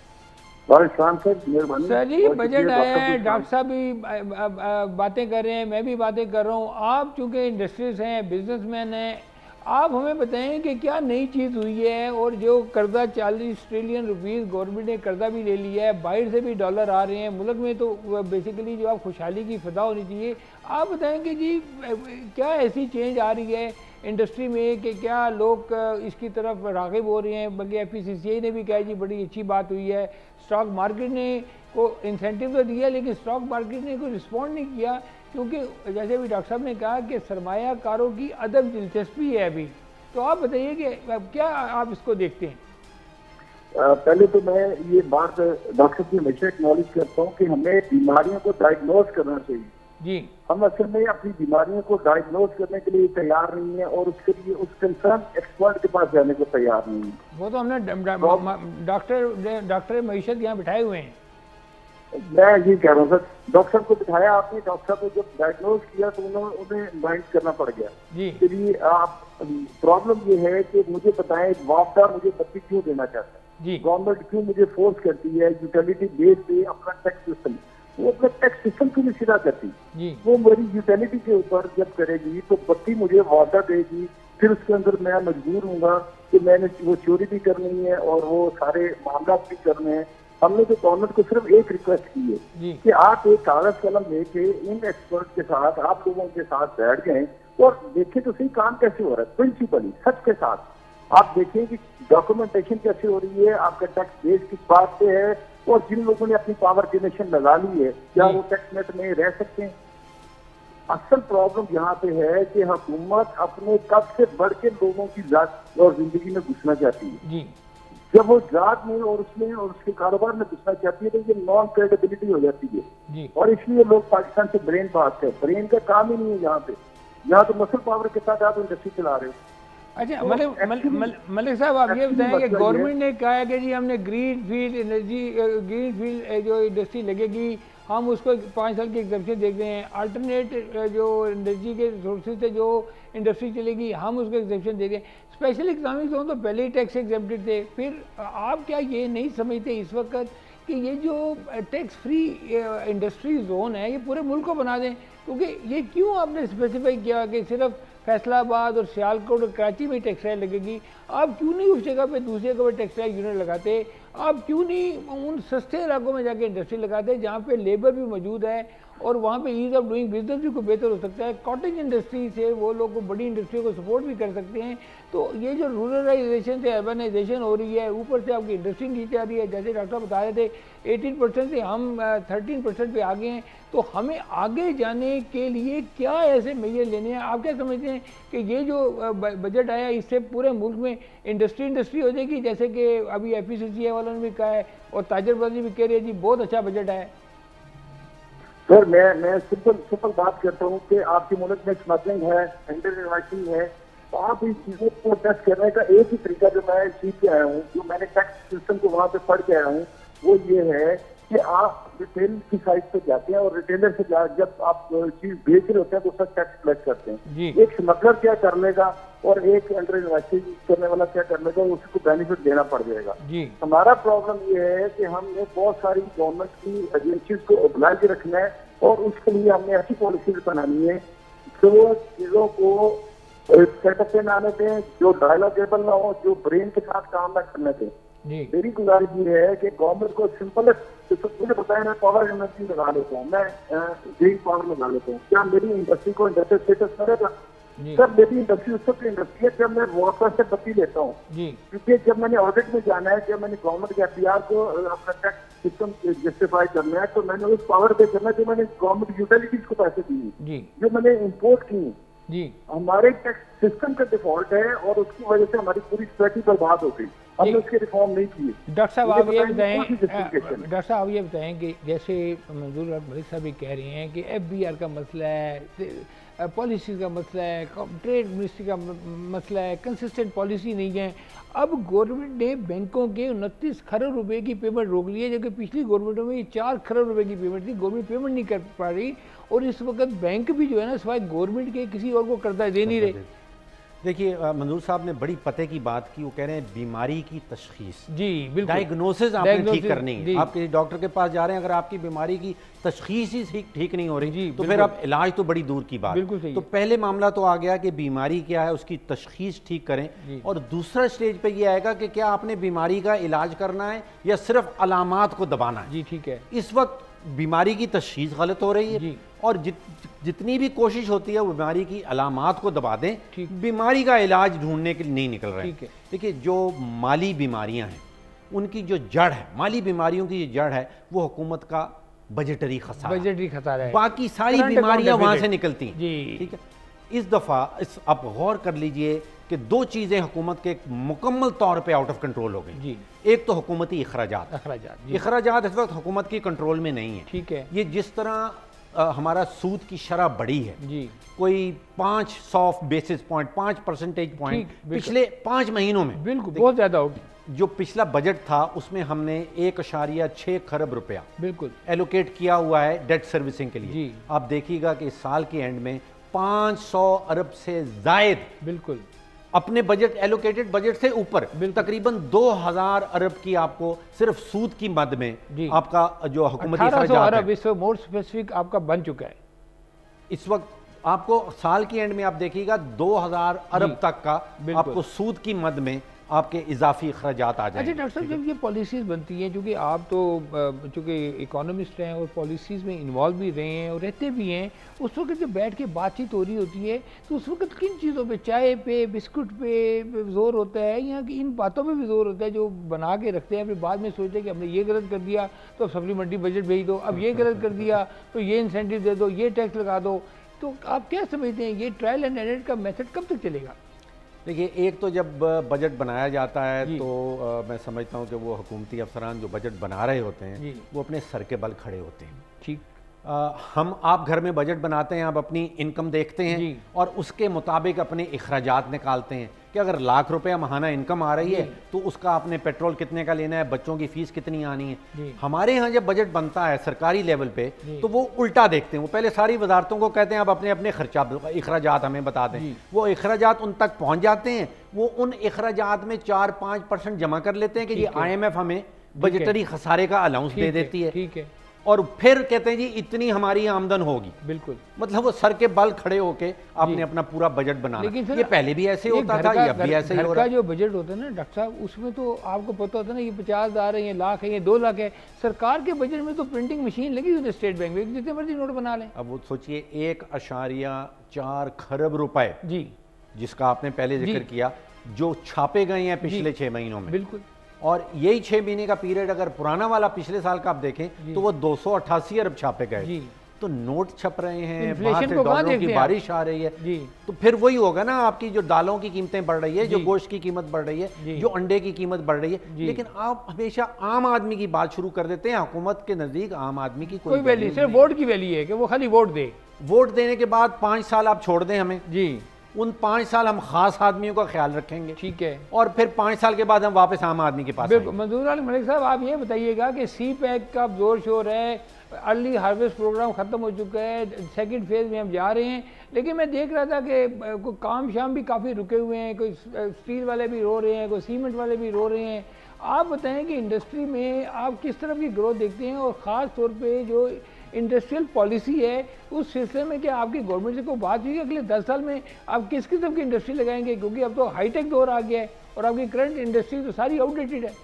वालेकुम सर जी, बजट आया है, डॉक्टर साहब भी बातें कर रहे हैं, मैं भी बातें कर रहा हूँ। आप चूँकि इंडस्ट्रीज हैं, बिजनेसमैन हैं, आप हमें बताएं कि क्या नई चीज़ हुई है। और जो कर्जा 40 ट्रिलियन रुपीस गवर्नमेंट ने कर्जा भी ले लिया है, बाहर से भी डॉलर आ रहे हैं मुल्क में, तो बेसिकली जो आप खुशहाली की फ़िदा होनी चाहिए। आप बताएं कि जी क्या ऐसी चेंज आ रही है इंडस्ट्री में कि क्या लोग इसकी तरफ राग़िब हो रहे हैं? बल्कि FCCI ने भी कहा जी बड़ी अच्छी बात हुई है। स्टॉक मार्केट ने को इंसेंटिव तो दिया, लेकिन स्टॉक मार्केट ने कोई रिस्पॉन्ड नहीं किया, क्योंकि जैसे भी डॉक्टर साहब ने कहा कि सरमायाकारों की अदम दिलचस्पी है अभी। तो आप बताइए कि क्या आप इसको देखते हैं? पहले तो मैं ये बात डॉक्टर की हमेशा एक्नॉलेज करता हूँ कि हमें बीमारियों को डायग्नोज करना चाहिए जी। हम असल में अपनी बीमारियों को डायग्नोज करने के लिए तैयार नहीं है और उसके लिए उस कंसर्न एक्सपर्ट के पास जाने को तैयार नहीं है। वो तो हमने डॉक्टर मईशत यहाँ बिठाए हुए हैं। मैं ये कह रहा हूँ सर, डॉक्टर साहब को बिठाया आपने, डॉक्टर साहब को जब डायग्नोज किया तो उन्हें इन्वाइट करना पड़ गया जी। चलिए, आप प्रॉब्लम ये है कि मुझे बताएं वापदा मुझे बत्ती क्यों देना चाहता है जी, गवर्नमेंट क्यों मुझे फोर्स करती है यूटिलिटी बेस पे अपना टैक्स सिस्टम, वो अपना टैक्स सिस्टम क्यों नहीं सीधा करती जी। वो मेरी यूटिलिटी के ऊपर जब करेगी तो बत्ती मुझे वापदा देगी, फिर उसके अंदर मैं मजबूर हूँ कि मैंने वो चोरी भी करनी है और वो सारे मामला भी करने हैं। हमने तो गवर्नमेंट को सिर्फ एक रिक्वेस्ट की है कि आप एक कागज कलम लेके इन एक्सपर्ट के साथ आप लोगों के साथ बैठ गए और देखें तो सही काम कैसे हो रहा है। प्रिंसिपली सच के साथ आप देखें कि डॉक्यूमेंटेशन कैसे हो रही है, आपका टैक्स बेस किस बात पे है, और जिन लोगों ने अपनी पावर जनरेशन लगा ली है क्या वो टैक्स नेट में रह सकते हैं? असल प्रॉब्लम यहाँ पे है कि हुकूमत अपने कब से बढ़ के लोगों की जात और जिंदगी में घुसना चाहती है जी। जब वो जात में और उसमें और उसके कारोबार में घुसना चाहती है तो ये नॉन क्रेडिबिलिटी हो जाती है जी। और इसलिए लोग पाकिस्तान से ब्रेन भागते हैं। ब्रेन का काम ही नहीं है यहाँ पे, यहाँ तो मसल पावर के साथ आप इंडस्ट्री चला रहे हो। अच्छा मलिक साहब, आप ये बताएं कि गवर्नमेंट ने कहा है कि जी हमने green field energy, green field जो इंडस्ट्री लगेगी हम उसको 5 साल की एग्जाम्पशन देख रहे हैं, अल्टरनेट जो एनर्जी के सोर्सेज से जो इंडस्ट्री चलेगी हम उसको एग्जाम्पशन दे रहे हैं। स्पेशल इकनॉमिक जोन तो पहले ही टैक्स एग्जेम्प्टेड थे, फिर आप क्या ये नहीं समझते इस वक्त कि ये जो टैक्स फ्री इंडस्ट्री जोन है ये पूरे मुल्क को बना दें? क्योंकि ये क्यों आपने स्पेसिफाई किया कि सिर्फ फैसलाबाद और सियालकोट और कराची में टेक्सटाइल लगेगी? आप क्यों नहीं उस जगह पे दूसरी जगह पर टेक्सटाइल यूनिट लगाते? आप क्यों नहीं उन सस्ते इलाकों में जाके इंडस्ट्री लगाते जहाँ पे लेबर भी मौजूद है और वहाँ पे ईज ऑफ डूइंग बिजनेस भी को बेहतर हो सकता है? कॉटेज इंडस्ट्री से वो लोग को बड़ी इंडस्ट्री को सपोर्ट भी कर सकते हैं। तो ये जो रूरलाइजेशन से अर्बनाइजेशन हो रही है, ऊपर से आपकी इंडस्ट्री नीचे आ रही है, जैसे डॉक्टर साहब बता रहे थे 18% से हम 13% पे आ गए हैं, तो हमें आगे जाने के लिए क्या ऐसे मेजर लेने हैं? आप क्या समझते हैं कि ये जो बजट आया इससे पूरे मुल्क में इंडस्ट्री हो जाएगी, जैसे कि अभी FCCI वालों ने भी कहा है और ताजरबाजी भी कह रही है जी बहुत अच्छा बजट आया? सर मैं सिंपल बात करता हूँ कि आपके मुल्क में स्मगलिंग है, अंडर इन्वेस्टिंग है, तो आप इन चीजों को टेस्ट करने का एक ही तरीका जो मैं सीख के आया हूँ, जो मैंने टैक्स सिस्टम को वहाँ पे पढ़ के आया हूँ, वो ये है कि आप रिटेल की साइड पे जाते हैं और रिटेलर से जब आप चीज बेच रहे होते हैं तो उसका टैक्स कलेक्ट करते हैं। एक स्मगलर क्या कर लेगा और एक अंडर इन्वेस्टिंग करने वाला क्या कर लेगा, उसको बेनिफिट देना पड़ जाएगा। हमारा प्रॉब्लम ये है कि हमने बहुत सारी गवर्नमेंट की एजेंसीज को ओबलाइज रखना है और उसके लिए हमने ऐसी पॉलिसीज बनानी है जो चीजों को सेटअप पे ना आने दें, जो डायलॉगेबल ना हो, जो ब्रेन के साथ काम ना करने दें। मेरी गुजारिश ये है कि गवर्नमेंट को सिंपलेस्ट, मुझे बताया मैं पावर एनर्जी लगा लेता हूँ, मैं ग्रीन पावर लगा लेता हूँ, क्या मेरी इंडस्ट्री को इंडस्ट्रियल स्टेटस करेगा? सर मेरी इंडस्ट्री उस वक्त इंडस्ट्री है जब मैं वाटर से बत्ती लेता हूँ, क्योंकि जब मैंने ऑडिट में जाना है, जब मैंने गवर्नमेंट के FDR को अपना टैक्स सिस्टम जस्टिफाई करना है, तो मैंने उस पावर पे करना है जो मैंने गवर्नमेंट यूटिलिटीज को पैसे दिए, जो मैंने इम्पोर्ट की। हमारे टैक्स सिस्टम का डिफॉल्ट है और उसकी वजह से हमारी पूरी स्ट्रेटजी बर्बाद हो गई, हमने उसके रिफॉर्म नहीं किए। डॉक्टर साहब आप ये बताएं कि जैसे मंजूर मलिक साहब भी कह रहे हैं कि FBR का मसला है, पॉलिसी का मसला है, ट्रेड मिनिस्ट्री का मसला है, कंसिस्टेंट पॉलिसी नहीं है। अब गवर्नमेंट ने बैंकों के 29 खरब रुपए की पेमेंट रोक ली है, जबकि पिछली गवर्नमेंटों में 4 खरब रुपए की पेमेंट थी, गवर्नमेंट पेमेंट नहीं कर पा रही और इस वक्त बैंक भी जो है ना सिवाय गवर्नमेंट के किसी और को कर्जा दे नहीं रहे। देखिए मंजूर साहब ने बड़ी पते की बात की, वो कह रहे हैं बीमारी की तशखीस, जी बिल्कुल, डायग्नोसिस आपने ठीक करनी है। आप किसी डॉक्टर के पास जा रहे हैं, अगर आपकी बीमारी की तशखीस ही ठीक नहीं हो रही तो फिर आप इलाज तो बड़ी दूर की बात। तो पहले मामला तो आ गया कि बीमारी क्या है, उसकी तशखीस ठीक करें, और दूसरा स्टेज पे ये आएगा कि क्या आपने बीमारी का इलाज करना है या सिर्फ अलामात को दबाना है। जी ठीक है, इस वक्त बीमारी की तशखीस गलत हो रही है और जितनी भी कोशिश होती है वो बीमारी की अलामात को दबा दें, बीमारी का इलाज ढूंढने के लिए नहीं निकल रहे हैं। देखिए जो माली बीमारियां हैं उनकी जो जड़ है, माली बीमारियों की जो जड़ है वो हुकूमत का बजटरी खसारा है, बाकी सारी बीमारियां वहां से निकलती हैं। ठीक है, इस दफा आप गौर कर लीजिए कि 2 चीजें हुकूमत के मुकम्मल तौर पे आउट ऑफ कंट्रोल हो गई। एक तो हुकूमती अखराजात इस वक्त हुकूमत की कंट्रोल में नहीं है। ठीक है, ये जिस तरह हमारा सूद की शरह बढ़ी है, कोई 500 बेसिस पॉइंट 5 परसेंटेज पॉइंट पिछले 5 महीनों में, बिल्कुल बहुत ज्यादा। जो पिछला बजट था उसमें हमने 1.6 खरब रुपया बिल्कुल एलोकेट किया हुआ है डेट सर्विसिंग के लिए। आप देखिएगा कि इस साल के एंड में 500 अरब से जायद बिल्कुल अपने बजट एलोकेटेड बजट से ऊपर तकरीबन 2000 अरब की आपको सिर्फ सूद की मद में आपका जो हुकूमती अरब इस मोर स्पेसिफिक आपका बन चुका है। इस वक्त आपको साल के एंड में आप देखिएगा 2000 अरब तक का आपको सूद की मद में आपके इजाफी अखराजात आ जाएंगे। अच्छा डॉक्टर साहब, जब ये पॉलिसीज़ बनती हैं, क्योंकि आप तो चूँकि इकोनॉमिस्ट हैं और पॉलिसीज़ में इन्वॉल्व भी रहे हैं और रहते भी हैं, उस वक्त जब बैठ के बातचीत हो रही होती है तो उस वक्त किन चीज़ों पे, चाय पे, बिस्कुट पे जोर होता है या कि इन बातों पे भी जोर होता है जो बना के रखते हैं, फिर बाद में सोचते हैं कि हमने ये गलत कर दिया तो सप्लीमेंट्री बजट भेज दो, अब ये गलत कर दिया तो ये इंसेंटिव दे दो, ये टैक्स लगा दो। तो आप क्या समझते हैं ये ट्रायल एंड एरर का मेथड कब तक चलेगा? देखिए, एक तो जब बजट बनाया जाता है तो मैं समझता हूँ कि वो हुकूमती अफसरान जो बजट बना रहे होते हैं वो अपने सर के बल खड़े होते हैं। ठीक, हम आप घर में बजट बनाते हैं, आप अपनी इनकम देखते हैं और उसके मुताबिक अपने अखराजात निकालते हैं कि अगर लाख रुपया महाना इनकम आ रही है तो उसका आपने पेट्रोल कितने का लेना है, बच्चों की फीस कितनी आनी है। हमारे यहाँ जब बजट बनता है सरकारी लेवल पे तो वो उल्टा देखते हैं, वो पहले सारी वजारतों को कहते हैं आप अपने अपने खर्चा अखराजात हमें बता दें। वो अखराजात उन तक पहुँच जाते हैं, वो उन अखराजात में 4-5% जमा कर लेते हैं कि ये IMF हमें बजटरी खसारे का अलाउंस दे देती है। ठीक है। और फिर कहते हैं जी इतनी हमारी आमदन होगी। बिल्कुल, मतलब वो सर के बल खड़े होके आपने अपना पूरा बजट बनाना। लेकिन ये पहले भी ऐसे होता था, ये अब भी ऐसे ही हो रहा है। जो बजट होता है ना डॉक्टर साहब, उसमें तो आपको पता होता है ना, ये 50,000 है, ये लाख है, ये 2 लाख है। सरकार के बजट में तो प्रिंटिंग मशीन लगी हुई है स्टेट बैंक में, जितने मर्जी नोट बना लें। अब वो सोचिए 1.4 खरब रुपए जी, जिसका आपने पहले जिक्र किया, जो छापे गए हैं पिछले 6 महीनों में। बिल्कुल। और यही 6 महीने का पीरियड अगर पुराना वाला पिछले साल का आप देखें तो वो 288 अरब छापे गए। तो नोट छप रहे हैं, बाहर से डॉलरों की बारिश आ रही है जी। तो फिर वही होगा ना, आपकी जो दालों की कीमतें बढ़ रही है, जो गोश्त की कीमत बढ़ रही है, जो अंडे की कीमत बढ़ रही है, लेकिन आप हमेशा आम आदमी की बात शुरू कर देते हैं। हुकूमत के नजदीक आम आदमी की कोई वैल्यू, सिर्फ वोट की वैल्यू है कि वो खाली वोट दे। वोट देने के बाद 5 साल आप छोड़ दें हमें जी, उन 5 साल हम खास आदमियों का ख्याल रखेंगे, ठीक है, और फिर 5 साल के बाद हम वापस आम आदमी के पास। मंजूर आलम मलिक साहब, आप ये बताइएगा कि CPEC का जोर शोर है, अर्ली हार्वेस्ट प्रोग्राम ख़त्म हो चुका है, सेकंड फेज़ में हम जा रहे हैं, लेकिन मैं देख रहा था कि कोई काम शाम भी काफ़ी रुके हुए हैं, कोई स्टील वाले भी रो रहे हैं, कोई सीमेंट वाले भी रो रहे हैं। आप बताएं कि इंडस्ट्री में आप किस तरह की ग्रोथ देखते हैं, और ख़ास तौर पर जो इंडस्ट्रियल पॉलिसी है उस सिलसिले में क्या आपकी गवर्नमेंट से कोई बात हुई है अगले 10 साल में आप किस किस्म की इंडस्ट्री लगाएंगे, क्योंकि अब तो हाईटेक दौर आ गया है और आपकी करंट इंडस्ट्री तो सारी आउटडेटेड है।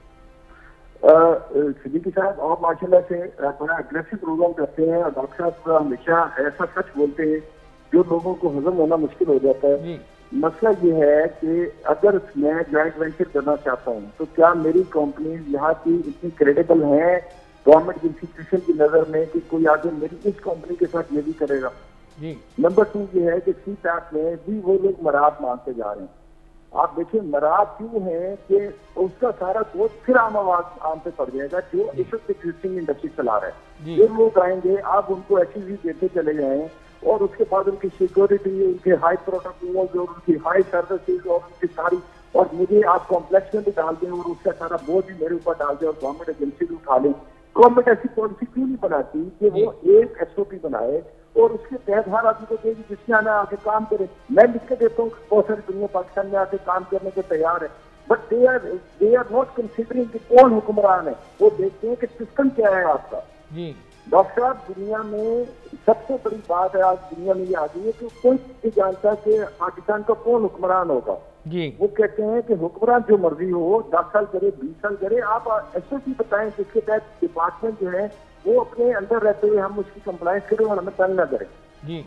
सिद्दीकी साहब, आप माशाल्लाह से बड़ा अग्रेसिव प्रोग्राम करते हैं और डॉक्टर साहब हमेशा ऐसा सच बोलते हैं जो लोगों को हजम होना मुश्किल हो जाता है। मसला ये है कि अगर मैं जॉइंट वेंचर करना चाहता हूँ तो क्या मेरी कंपनी यहाँ की इतनी क्रेडिबल है गवर्नमेंट इंस्टीट्यूशन की नजर में कि कोई आगे मेरी इस कंपनी के साथ ये भी करेगा। नंबर 2 ये है कि CPEC में भी वो लोग मराहत मांगते जा रहे हैं। आप देखिए मराहत क्यों है कि उसका सारा कोच फिर आम पे पड़ जाएगा जो एग्जिस्टिंग इंडस्ट्री चला रहा है। ये लोग आएंगे, आप उनको एक्सेस देते चले जाएं और उसके बाद उनकी सिक्योरिटी, उनके हाई प्रोटोकॉल्स और उनकी हाई सर्विसेज और उनकी सारी, और मुझे आप कॉम्प्लेक्स में भी डाल दें और उसका सारा बोझ भी मेरे ऊपर डाल दें और गवर्नमेंट एजेंसी भी उठा लें। गवर्नमेंट ऐसी पॉलिसी क्यों नहीं बनाती कि वो एक SOP बनाए और उसके तहत हर आदमी को देगी जिसने आना आके काम करे। मैं लिख के देता हूँ बहुत सारी दुनिया पाकिस्तान में आके काम करने को तैयार है, but they are not considering कि कौन हुक्मरान है, वो देखते हैं कि सिस्टम क्या है आपका। डॉक्टर साहब, दुनिया में सबसे बड़ी बात है आज दुनिया में ये आ गई है कि कोई नहीं जानता कि पाकिस्तान का कौन हुक्मरान होगा जी। वो कहते हैं कि हुक्मरान जो मर्जी हो, 10 साल करे, 20 साल करे, आप SOP बताएं जिसके तहत डिपार्टमेंट जो है वो अपने अंदर रहते हुए हम उसकी कंप्लायंस करें और हमें तंग न करें जी।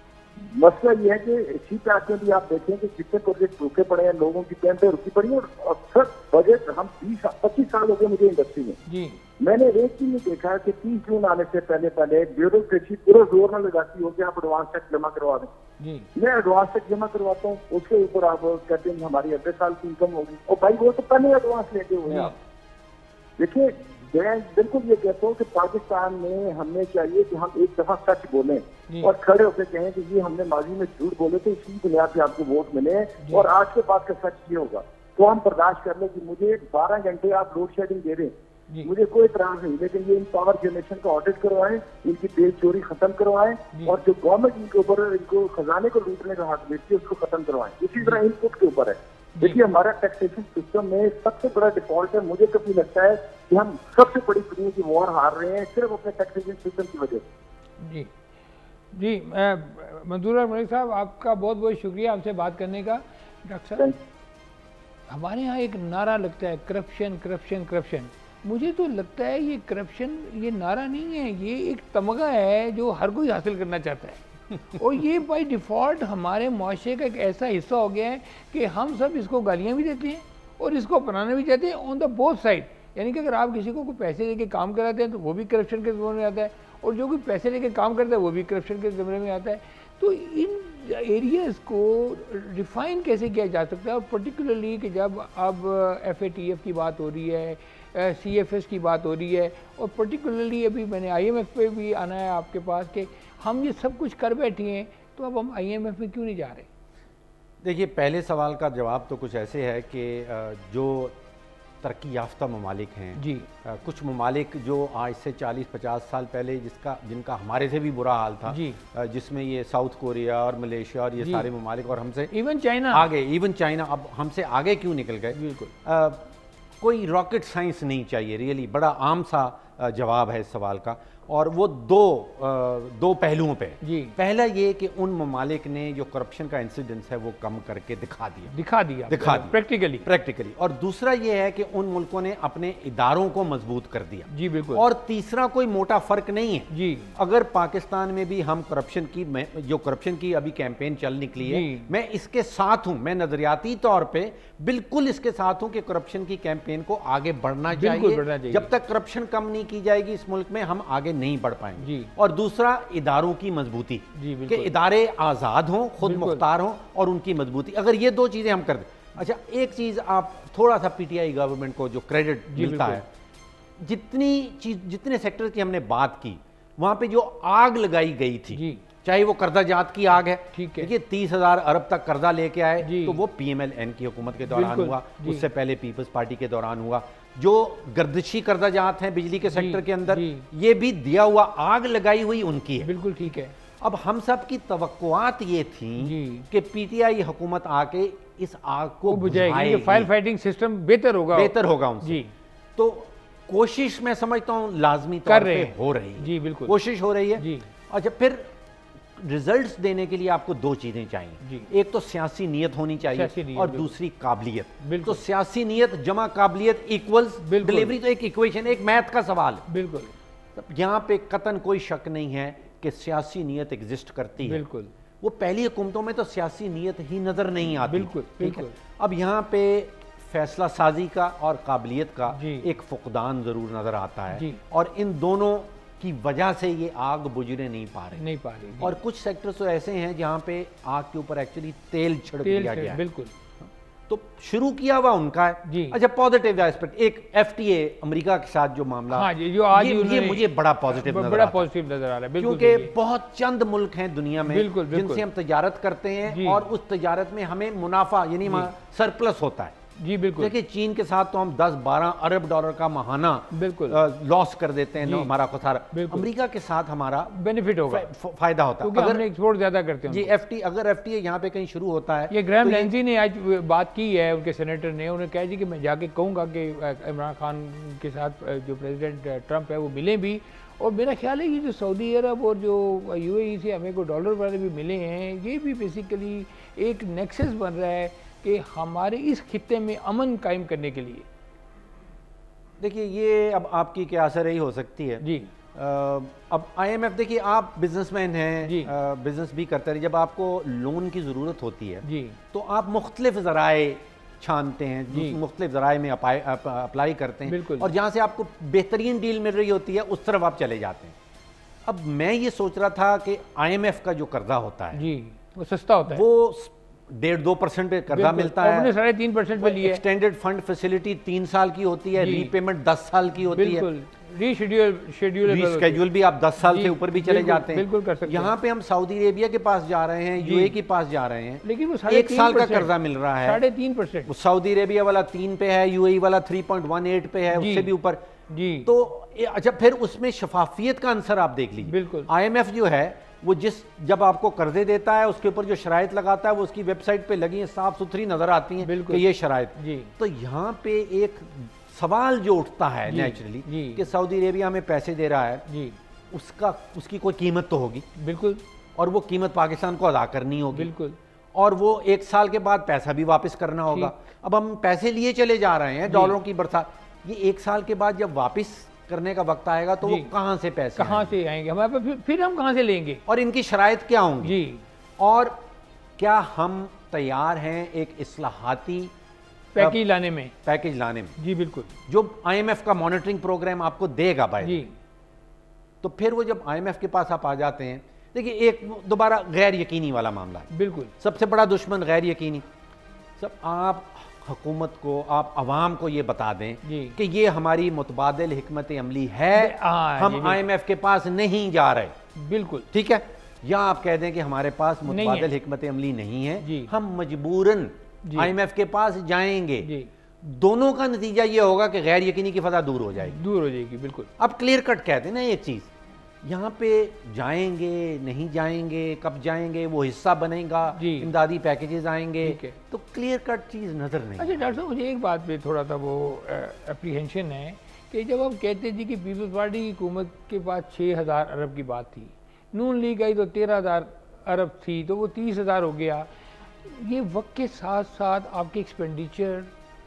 मसला ये है कि CPEC में भी आप देखें कि कितने प्रोजेक्ट रुके पड़े हैं, लोगों की पेमेंट रुकी पड़ी है, और अक्सर बजट हम 20-25 साल हो गए मुझे इंडस्ट्री में जी। मैंने एक भी नहीं देखा कि 30 जून आने से पहले ब्यूरोक्रेसी पूरा जोर न लगाती हो कि आप एडवांस टैक्स जमा करवा दें जी। मैं एडवांस टैक्स जमा करवाता हूँ, उसके ऊपर आप कहते हैं हमारी अगले साल की इनकम होगी, और भाई वो तो पहले एडवांस लेते हुए हैं आप। देखिए मैं बिल्कुल ये कहता हूँ कि पाकिस्तान में हमें चाहिए कि हम एक दफा सच बोलें और खड़े होकर कहें कि ये हमने माजी में झूठ बोले थे, इसी बुनियाद पे आपको वोट मिले और आज के बाद का सच ये होगा तो हम बर्दाश्त कर लें कि मुझे 12 घंटे आप लोड शेडिंग दे दें, मुझे कोई इतराज नहीं, लेकिन ये इन पावर जनरेशन का ऑडिट करवाएं, इनकी तेल चोरी खत्म करवाएं और जो गवर्नमेंट इनके ऊपर इनको खजाने को लूटने का हक देती है उसको खत्म करवाएं। इसी तरह इनपुट के ऊपर है। देखिए हमारा टैक्सेशन सिस्टम में सबसे बड़ा डिफॉल्ट है, मुझे कभी लगता है कि हम सबसे बड़ी दुनिया की वॉर हार रहे हैं सिर्फ अपने टैक्सेशन सिस्टम की वजह से। जी जी, मंजूर मलिक साहब आपका बहुत बहुत शुक्रिया हमसे बात करने का। डॉक्टर साहब, हमारे यहाँ एक नारा लगता है करप्शन करप्शन करप्शन। मुझे तो लगता है ये करप्शन ये नारा नहीं है, ये एक तमगा है जो हर कोई हासिल करना चाहता है और ये बाय डिफ़ॉल्ट हमारे मुआशरे का एक ऐसा हिस्सा हो गया है कि हम सब इसको गालियाँ भी देते हैं और इसको अपनाना भी चाहते हैं ऑन द बोथ साइड। यानी कि अगर आप किसी को कोई पैसे देके काम कराते हैं तो वो भी करप्शन के ज़मरे में आता है, और जो कोई पैसे लेके काम करता है वो भी करप्शन के ज़मरे में आता है। तो इन एरियाज़ को डिफ़ाइन कैसे किया जा सकता है, और पर्टिकुलरली कि जब अब FATF की बात हो रही है, CFS की बात हो रही है, और पर्टिकुलरली अभी मैंने IMF पे भी आना है आपके पास कि हम ये सब कुछ कर बैठे हैं, तो अब हम IMF में क्यों नहीं जा रहे? देखिए, पहले सवाल का जवाब तो कुछ ऐसे है कि जो तरक्की याफ्ता ममालिक हैं जी, कुछ ममालिक जो आज से 40-50 साल पहले जिनका हमारे से भी बुरा हाल था जी, जिसमें ये साउथ कोरिया और मलेशिया और ये सारे ममालिक, और हमसे इवन चाइना आगे, इवन चाइना अब हमसे आगे क्यों निकल गए? बिल्कुल कोई रॉकेट साइंस नहीं चाहिए, रियली बड़ा आम सा जवाब है इस सवाल का, और वो दो पहलुओं पे जी। पहला ये कि उन ममालिक ने जो करप्शन का इंसिडेंस है वो कम करके दिखा दिया प्रैक्टिकली, और दूसरा ये है कि उन मुल्कों ने अपने इदारों को मजबूत कर दिया जी, बिल्कुल। और तीसरा कोई मोटा फर्क नहीं है जी। अगर पाकिस्तान में भी हम करप्शन की अभी कैंपेन चल निकली है, मैं इसके साथ हूं, मैं नजरियाती तौर पर बिल्कुल इसके साथ हूं कि करप्शन की कैंपेन को आगे बढ़ना चाहिए। जब तक करप्शन कम नहीं की जाएगी इस मुल्क में, हम आगे नहीं बढ़ पाएंगे जी। और दूसरा, इदारों की मजबूती, कि इदारे आजाद हों, खुद मुख्तार हों, और उनकी मजबूती। अगर ये दो चीजें हम कर दें। अच्छा, एक चीज आप थोड़ा सा PTI गवर्नमेंट को जो क्रेडिट मिलता है, जितने सेक्टर की हमने बात की, वहां पे जो आग लगाई गई थी, चाहे वो कर्जा जात की आग है, ठीक है, देखिए 30,000 अरब तक कर्जा लेके आए, तो वो PMLN की हुकूमत के दौरान हुआ, उससे पहले पीपल्स पार्टी के दौरान हुआ। जो गर्दिशी कर्जा जात हैं बिजली के सेक्टर के अंदर, ये भी दिया हुआ, आग लगाई हुई उनकी है, बिल्कुल ठीक है। अब हम सब की तवक्कुआत ये थी कि PTI हुकूमत आके इस आग को बुझाएगी, फायर फाइटिंग सिस्टम बेहतर होगा उनसे। तो कोशिश मैं समझता हूं लाजमी तौर पे हो रही है जी, बिल्कुल कोशिश हो रही है। अच्छा, फिर रिजल्ट्स देने के लिए आपको दो चीजें चाहिए, एक तो सियासी नीयत होनी चाहिए और दूसरी काबिलियत। तो सियासी नीयत जमा काबिलियत इक्वल्स डिलीवरी, तो एक इक्वेशन, एक मैथ का सवाल है, बिल्कुल। यहाँ पे कतन कोई शक नहीं है कि सियासी नीयत एग्जिस्ट करती है, बिल्कुल। वो पहली हुकूमतों में तो सियासी नीयत ही नजर नहीं आती, बिल्कुल, ठीक है। अब यहाँ पे फैसला साजी का और काबिलियत का एक फुकदान जरूर नजर आता है, और इन दोनों की वजह से ये आग बुझने नहीं पा रही। और कुछ सेक्टर्स तो ऐसे हैं जहां पे आग के ऊपर एक्चुअली तेल छिड़क दिया गया है, बिल्कुल। तो शुरू किया हुआ उनका है जी। अच्छा, पॉजिटिव एस्पेक्ट, एक FTA अमेरिका के साथ जो मामला, हाँ जी, जो आज ये मुझे बड़ा पॉजिटिव नजर आ रहा है, क्योंकि बहुत चंद मुल्क हैं दुनिया में जिनसे हम तजारत करते हैं, और उस तजारत में हमें मुनाफा यानी सरप्लस होता है जी, बिल्कुल। देखिए, चीन के साथ तो हम 10-12 अरब डॉलर का महाना बिल्कुल लॉस कर देते हैं, हमारा खसारा। अमेरिका के साथ हमारा बेनिफिट होगा, फायदा होता है, अगर एक्सपोर्ट ज्यादा करते हैं जी। अगर FTA यहाँ पे कहीं शुरू होता है, ये ग्रैम लेंजी ने आज बात की है, उनके सेनेटर ने, उन्हें कहा जी कि मैं जाके कहूँगा कि इमरान खान के साथ जो प्रेसिडेंट ट्रंप है वो मिले भी, और मेरा ख्याल है कि जो सऊदी अरब और जो UAE से हमें को डॉलर वाले भी मिले हैं, ये भी बेसिकली एक नेक्सस बन रहा है कि हमारे इस खित्ते में अमन कायम करने के लिए। देखिए, ये अब आपकी क्या असर रही हो सकती है जी। अब IMF, देखिए आप बिजनेसमैन हैं, बिजनेस भी करते रहे, जब आपको लोन की ज़रूरत होती है जी, तो आप मुख्तलिफ ज़राए छानते हैं, मुख्तलिफ ज़राए में अप्लाई करते हैं, और जहाँ से आपको बेहतरीन डील मिल रही होती है उस तरफ आप चले जाते हैं। अब मैं ये सोच रहा था कि IMF का जो कर्जा होता है जी, वो सस्ता होता है, वो 1.5-2% पे कर्जा मिलता है, 3.5% पे लिए। एक्सटेंडेड फंड फैसिलिटी 3 साल की होती है, रीपेमेंट 10 साल की होती है, रीशेड्यूल भी आप 10 साल से ऊपर भी चले जाते हैं, बिल्कुल कर सकते हैं। यहाँ पे हम सऊदी अरेबिया के पास जा रहे हैं, UAE के पास जा रहे हैं, लेकिन वो 1 साल का कर्जा मिल रहा है, 3.5%। सऊदी अरेबिया वाला 3 पे है, UAE वाला 3.18 पे है, उससे भी ऊपर जी। तो अच्छा, फिर उसमें शफाफियत का आंसर आप देख लीजिए, बिल्कुल। IMF जो है वो जब आपको कर्जे देता है उसके ऊपर जो शराइत लगाता है वो उसकी वेबसाइट पे लगी है, साफ सुथरी नजर आती हैं कि ये शराइत। तो यहाँ पे एक सवाल जो उठता है नेचुरली कि सऊदी अरेबिया में पैसे दे रहा है जी, उसकी कोई कीमत तो होगी, बिल्कुल, और वो कीमत पाकिस्तान को अदा करनी होगी, बिल्कुल, और वो 1 साल के बाद पैसा भी वापस करना होगा। अब हम पैसे लिए चले जा रहे हैं, डॉलरों की बरसात, ये 1 साल के बाद जब वापस करने का वक्त आएगा तो वो कहां से पैसे आएंगे हमारे पास, फिर हम कहां से लेंगे, और इनकी शराइत क्या होंगी जी, और क्या हम तैयार हैं एक इस्लाहाती पैकेज लाने में जी, बिल्कुल, जो IMF का मॉनिटरिंग प्रोग्राम आपको देगा भाई जी। तो फिर वो जब IMF के पास आप आ जाते हैं, देखिए एक दोबारा गैर यकीनी वाला मामला है, बिल्कुल, सबसे बड़ा दुश्मन गैर यकीनी। सब आप हुकूमत को, आप अवाम को ये बता दें कि ये हमारी मुतबादिल हिकमत अमली है, हम IMF के पास नहीं जा रहे। बिल्कुल ठीक है। या आप कह दें कि हमारे पास मुतबादिल हिकमत अमली नहीं है, हम मजबूरन IMF के पास जाएंगे। दोनों का नतीजा ये होगा कि गैर यकीनी की फजा दूर हो जाएगी। बिल्कुल। अब क्लियर कट कहते हैं ना एक चीज, यहाँ पे जाएंगे नहीं जाएंगे, कब जाएंगे, वो हिस्सा बनेगा, इमदादी पैकेजेस आएंगे, तो क्लियर कट चीज नजर नहीं। अच्छा डॉक्टर साहब, मुझे एक बात पे थोड़ा सा वो एप्रीहेंशन है कि जब हम कहते जी कि पीपल्स पार्टी की हुकूमत के पास 6,000 अरब की बात थी, नून लीग आई तो 13,000 अरब थी, तो वो 30,000 हो गया। ये वक्त के साथ साथ आपके एक्सपेंडिचर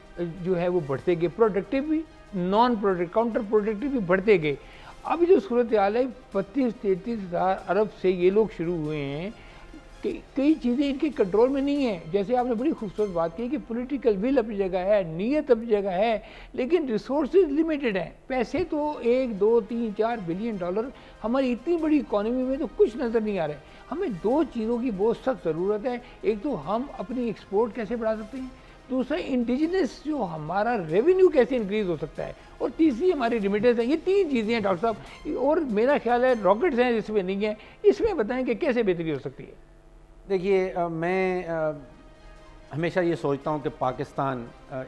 जो है वो बढ़ते गए, प्रोडक्टिव भी, नॉन प्रोडक्टिव, काउंटर प्रोडक्टिव भी बढ़ते गए। अभी जो सूरत हाल है 32-33,000 अरब से ये लोग शुरू हुए हैं कि कई चीज़ें इनके कंट्रोल में नहीं है। जैसे आपने बड़ी खूबसूरत बात की कि पॉलिटिकल विल अपनी जगह है, नीयत अपनी जगह है, लेकिन रिसोर्सेज लिमिटेड हैं। पैसे तो 1, 2, 3, 4 बिलियन डॉलर हमारी इतनी बड़ी इकॉनमी में तो कुछ नज़र नहीं आ रहा है। हमें दो चीज़ों की बहुत सख्त ज़रूरत है। एक तो हम अपनी एक्सपोर्ट कैसे बढ़ा सकते हैं, दूसरा इंडिजिनस जो हमारा रेवेन्यू कैसे इंक्रीज हो सकता है, और तीसरी हमारी रिमिटेंस है। ये तीन चीज़ें हैं डॉक्टर साहब, और मेरा ख्याल है रॉकेट्स हैं जिसमें नहीं है। इसमें बताएं कि कैसे बेहतरी हो सकती है। देखिए मैं हमेशा ये सोचता हूँ कि पाकिस्तान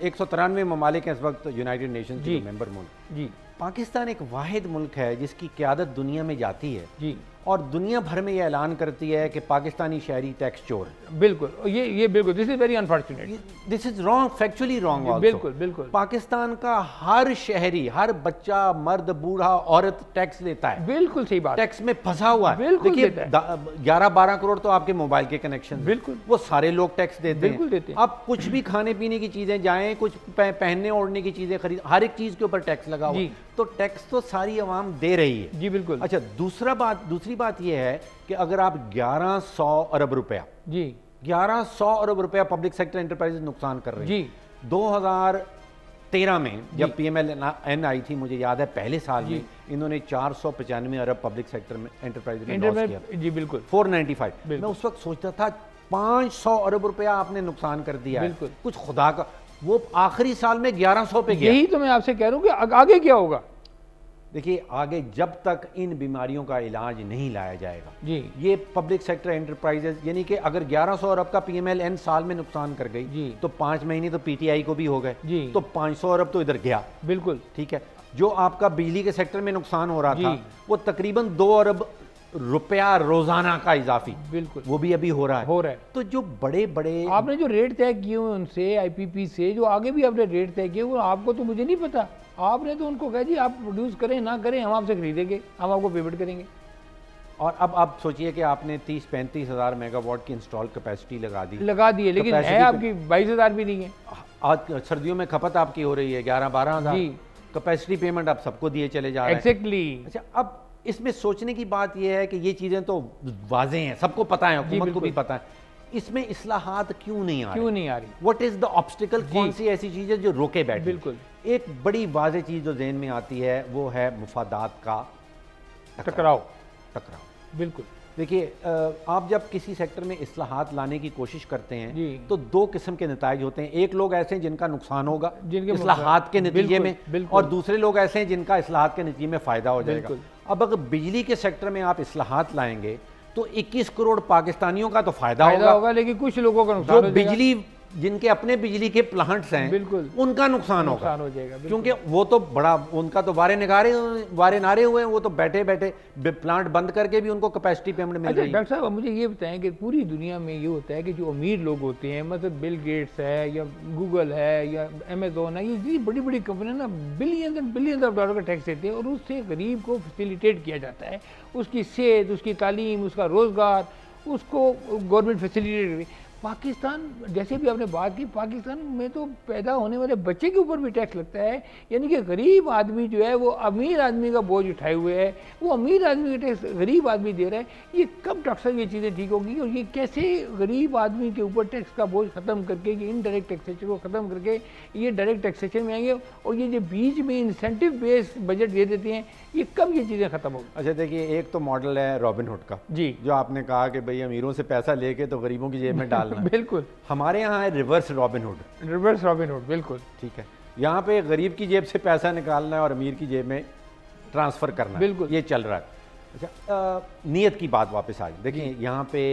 193 ममालिक हैं इस वक्त यूनाइटेड नेशंस के मेंबर मुल्क जी। पाकिस्तान एक वाहिद मुल्क है जिसकी क़यादत दुनिया में जाती है जी, और दुनिया भर में ये ऐलान करती है कि पाकिस्तानी शहरी टैक्स चोर है। बिल्कुल, ये बिल्कुल, this is very unfortunate, this is wrong, factually wrong also. बिल्कुल बिल्कुल। पाकिस्तान का हर शहरी, हर बच्चा, मर्द, बूढ़ा, औरत टैक्स लेता है। बिल्कुल सही बात, टैक्स में फंसा हुआ है। देखिए 11-12 करोड़ तो आपके मोबाइल के कनेक्शन, बिल्कुल वो सारे लोग टैक्स देते हैं, देते हैं। अब कुछ भी खाने पीने की चीजें जाएं, कुछ पहनने ओढ़ने की चीजें खरीद, हर एक चीज के ऊपर टैक्स लगा हुआ, तो टैक्स तो सारी आवाम दे रही है जी। बिल्कुल। अच्छा, दूसरी बात यह है कि अगर आप 1100 अरब रुपया जी, 1100 अरब रुपया पब्लिक सेक्टर एंटरप्राइजेज नुकसान कर रहे हैं जी। 2013 में जब PMLN आई थी, मुझे याद है पहले साल में इन्होंने 495 अरब पब्लिक सेक्टर में एंटरप्राइज में लॉस किया जी। बिल्कुल 495। मैं उस वक्त सोचता था 500 अरब रुपया आपने नुकसान कर दिया है, कुछ खुदा का। वो आखिरी साल में 1100 पे गया। यही तो मैं आपसे कह रहा हूँ कि आगे क्या होगा। देखिए आगे जब तक इन बीमारियों का इलाज नहीं लाया जाएगा जी, ये पब्लिक सेक्टर एंटरप्राइजेज, यानी कि अगर 1100 अरब का PMLN साल में नुकसान कर गई जी, तो 5 महीने तो PTI को भी हो गए जी, तो 500 अरब तो इधर गया। बिल्कुल ठीक है। जो आपका बिजली के सेक्टर में नुकसान हो रहा था वो तकरीबन 2 अरब रुपया रोजाना का इजाफी, बिल्कुल वो भी अभी हो रहा है। तो जो बड़े बड़े आपने जो रेट तय किए हुए उनसे, IPP से, जो आगे भी आपने रेट तय किए वो आपको तो मुझे नहीं पता। आपने तो उनको कह दिया आप प्रोड्यूस करें ना करें, हम आपसे खरीदेंगे, हम आपको पेमेंट करेंगे। और अब आप सोचिए कि आपने 30-35 हज़ार मेगावाट की इंस्टॉल कैपेसिटी लगा दी है, लेकिन है आपकी 22,000 भी नहीं है। आज सर्दियों में खपत आपकी हो रही है 11-12 हज़ार, कैपेसिटी पेमेंट आप सबको दिए चले जा रहे हैं। एग्जैक्टली। अच्छा, अब इसमें सोचने की बात यह है कि ये चीजें तो वाज़े हैं, सबको पता है, हुकूमत को भी पता है, इसमें इस्लाहात क्यों नहीं आ रही? What is the obstacle? कौन सी ऐसी चीज है जो रोके बैठे? बिल्कुल। एक बड़ी वाज़े चीज जो ज़हन में आती है वो है मुफादात का टकराव। बिल्कुल। देखिए आप जब किसी सेक्टर में इस्लाहात लाने की कोशिश करते हैं तो दो किस्म के नताइज होते हैं। एक लोग ऐसे हैं जिनका नुकसान होगा इस्लाहात के नतीजे में, और दूसरे लोग ऐसे हैं जिनका इस्लाहात के नतीजे में फायदा हो जाएगा। अब अगर बिजली के सेक्टर में आप इस्लाहात लाएंगे तो 21 करोड़ पाकिस्तानियों का तो फायदा होगा, लेकिन कुछ लोगों का नुकसान, जो बिजली जिनके अपने बिजली के प्लांट्स हैं बिल्कुल उनका नुकसान हो जाएगा, क्योंकि वो तो बड़ा, उनका तो वारे नारे हुए हैं, वो तो बैठे बैठे प्लांट बंद करके भी उनको कैपेसिटी पेमेंट मिल रही है। डॉक्टर साहब मुझे ये बताएं कि पूरी दुनिया में ये होता है कि जो अमीर लोग होते हैं, मतलब बिल गेट्स है या गूगल है या अमेजोन है, ये बड़ी बड़ी कंपनियां ना billions and billions of dollar का टैक्स देते हैं और उससे गरीब को फैसिलिटेट किया जाता है, उसकी सेहत, उसकी तालीम, उसका रोज़गार, उसको गवर्नमेंट फैसिलिटेट। पाकिस्तान, जैसे भी आपने बात की, पाकिस्तान में तो पैदा होने वाले बच्चे के ऊपर भी टैक्स लगता है, यानी कि गरीब आदमी जो है वो अमीर आदमी का बोझ उठाए हुए है, वो अमीर आदमी का टैक्स गरीब आदमी दे रहा है। ये कब डॉक्टर साहब ये चीज़ें ठीक होगी, और ये कैसे गरीब आदमी के ऊपर टैक्स का बोझ ख़त्म करके, ये इनडायरेक्ट टैक्सेशन को ख़त्म करके ये डायरेक्ट टैक्सेशन में आएंगे, और ये जो बीच में इंसेंटिव बेस्ड बजट दे देते हैं, ये कब ये चीज़ें ख़त्म होगी? अच्छा देखिए, एक तो मॉडल है रॉबिन हुड का जी, जो आपने कहा कि भाई अमीरों से पैसा लेके तो गरीबों की जेब में डाल डालना। बिल्कुल। हमारे यहाँ है reverse Robin Hood. Reverse Robin Hood, बिल्कुल ठीक है। यहाँ पे गरीब की जेब से पैसा निकालना है और अमीर की जेब में ट्रांसफ़र करना है, बिल्कुल ये चल रहा है। अच्छा, नीयत की बात वापस आ गई। देखिए यहाँ पे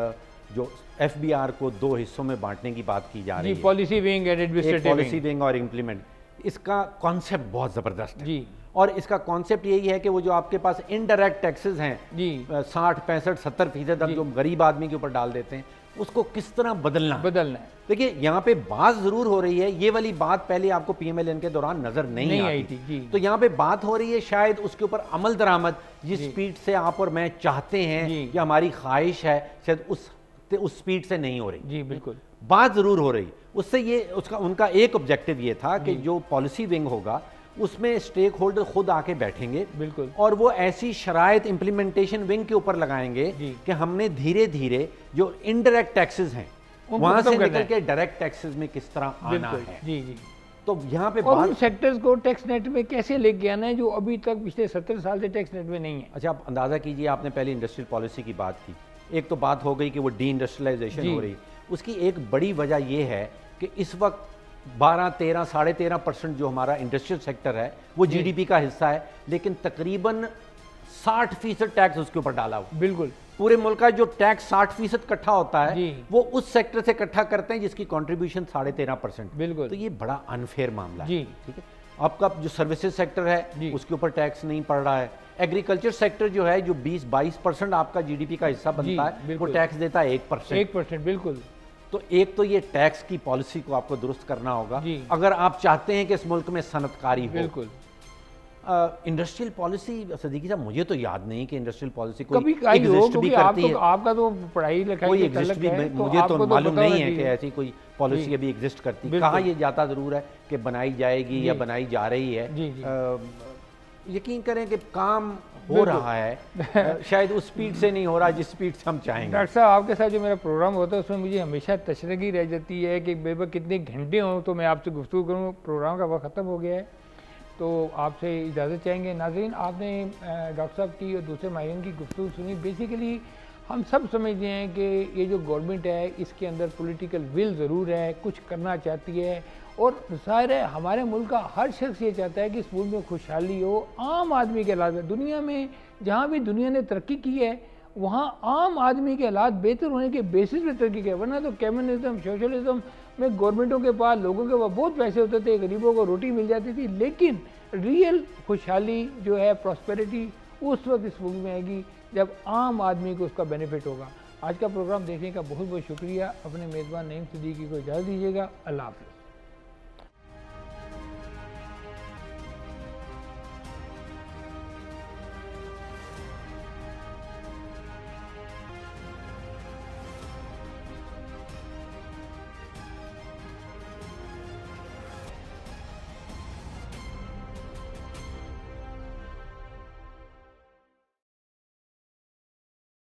जो FBR को 2 हिस्सों में बांटने की बात की जा रही है, policy wing and administrative wing. Policy wing और इम्प्लीमेंट, इसका कॉन्सेप्ट बहुत ज़बरदस्त है जी। और इसका कॉन्सेप्ट यही है कि वो जो आपके पास इनडायरेक्ट टैक्सेस हैं जी 60, 65, 70% अब जो गरीब आदमी के ऊपर डाल देते हैं, उसको किस तरह बदलना है। देखिए यहाँ पे बात जरूर हो रही है, ये वाली बात पहले आपको PMLN के दौरान नजर नहीं आई थी। तो यहाँ पे बात हो रही है, शायद उसके ऊपर अमल दरामद जिस स्पीड से आप और मैं चाहते हैं या हमारी ख्वाहिश है, शायद उस स्पीड से नहीं हो रही। जी बिल्कुल, बात जरूर हो रही। उससे ये उनका एक ऑब्जेक्टिव ये था कि जो पॉलिसी विंग होगा उसमें स्टेक होल्डर खुद आके बैठेंगे, बिल्कुल, और वो ऐसी शराइत इंप्लीमेंटेशन विंग के ऊपर लगाएंगे कि हमने धीरे धीरे जो इनडायरेक्ट टैक्सेस हैं वहां से निकल के डायरेक्ट टैक्सेस में किस तरह आना है। जी जी। तो यहाँ पे बात सेक्टर्स को टैक्स नेट में कैसे लेके आना है जो अभी तक पिछले 17 साल से टैक्स नेट में नहीं है। अच्छा, आप अंदाजा कीजिए, आपने पहले इंडस्ट्रियल पॉलिसी की बात की, एक तो बात हो गई कि वो डी इंडस्ट्रियलाइजेशन हो रही, उसकी एक बड़ी वजह यह है कि इस वक्त 12, 13, 13.5% जो हमारा इंडस्ट्रियल सेक्टर है वो GDP का हिस्सा है, लेकिन तकरीबन 60% टैक्स उसके ऊपर डाला हुआ। बिल्कुल, पूरे पूरे मुल्क का जो टैक्स 60% इकट्ठा होता है वो उस सेक्टर से इकट्ठा करते हैं जिसकी कंट्रीब्यूशन 13.5%। बिल्कुल, तो ये बड़ा अनफेयर मामला है। ठीक है। आपका जो सर्विसेज सेक्टर है उसके ऊपर टैक्स नहीं पड़ रहा है। एग्रीकल्चर सेक्टर जो है, जो 20-22% आपका GDP का हिस्सा बनता है, वो टैक्स देता है 1%। बिल्कुल। तो एक तो ये टैक्स की पॉलिसी को आपको दुरुस्त करना होगा अगर आप चाहते हैं कि इस मुल्क में सनतकारी हो। बिल्कुल। इंडस्ट्रियल पॉलिसी, सदीकी साहब, मुझे तो याद नहीं कि इंडस्ट्रियल पॉलिसी कोई एग्जिस्ट भी करती है। आपका तो पढ़ाई लिखाई कोई एग्जिस्ट भी मुझे तो मालूम नहीं है कि ऐसी कोई पॉलिसी अभी एग्जिस्ट करती। कहा ये जाता जरूर है कि बनाई जाएगी या बनाई जा रही है। यकीन करें कि काम हो रहा है, शायद उस स्पीड से नहीं हो रहा जिस स्पीड से हम चाहेंगे। डॉक्टर साहब, आपके साथ जो मेरा प्रोग्राम होता है उसमें मुझे हमेशा तशरीह रह जाती है कि बेबा कितने घंटे हों तो मैं आपसे गुफ्तगू करूँ। प्रोग्राम का वक्त ख़त्म हो गया है, तो आपसे इजाज़त चाहेंगे। नाज़रीन, आपने डॉक्टर साहब की और दूसरे माहिरीन की गुफ्तगू सुनी। बेसिकली हम सब समझते हैं कि ये जो गवर्नमेंट है इसके अंदर पॉलिटिकल विल ज़रूर है, कुछ करना चाहती है, और ज़ाहिर है हमारे मुल्क का हर शख्स ये चाहता है कि इस मुल्क में खुशहाली हो, आम आदमी के हालात। दुनिया में जहाँ भी दुनिया ने तरक्की की है वहाँ आम आदमी के हालात बेहतर होने के बेसिस पे तरक्की की है। वरना तो कम्युनिज्म, सोशलिज्म में गवर्नमेंटों के पास, लोगों के पास बहुत पैसे होते थे, गरीबों को रोटी मिल जाती थी, लेकिन रियल खुशहाली जो है, प्रॉस्पेरिटी, उस वक्त इस मुल्क में आएगी जब आम आदमी को उसका बेनिफिट होगा। आज का प्रोग्राम देखने का बहुत बहुत शुक्रिया। अपने मेज़बान नईम सिद्दीकी को इजाज़त दीजिएगा। अल्लाह हाफ़िज़।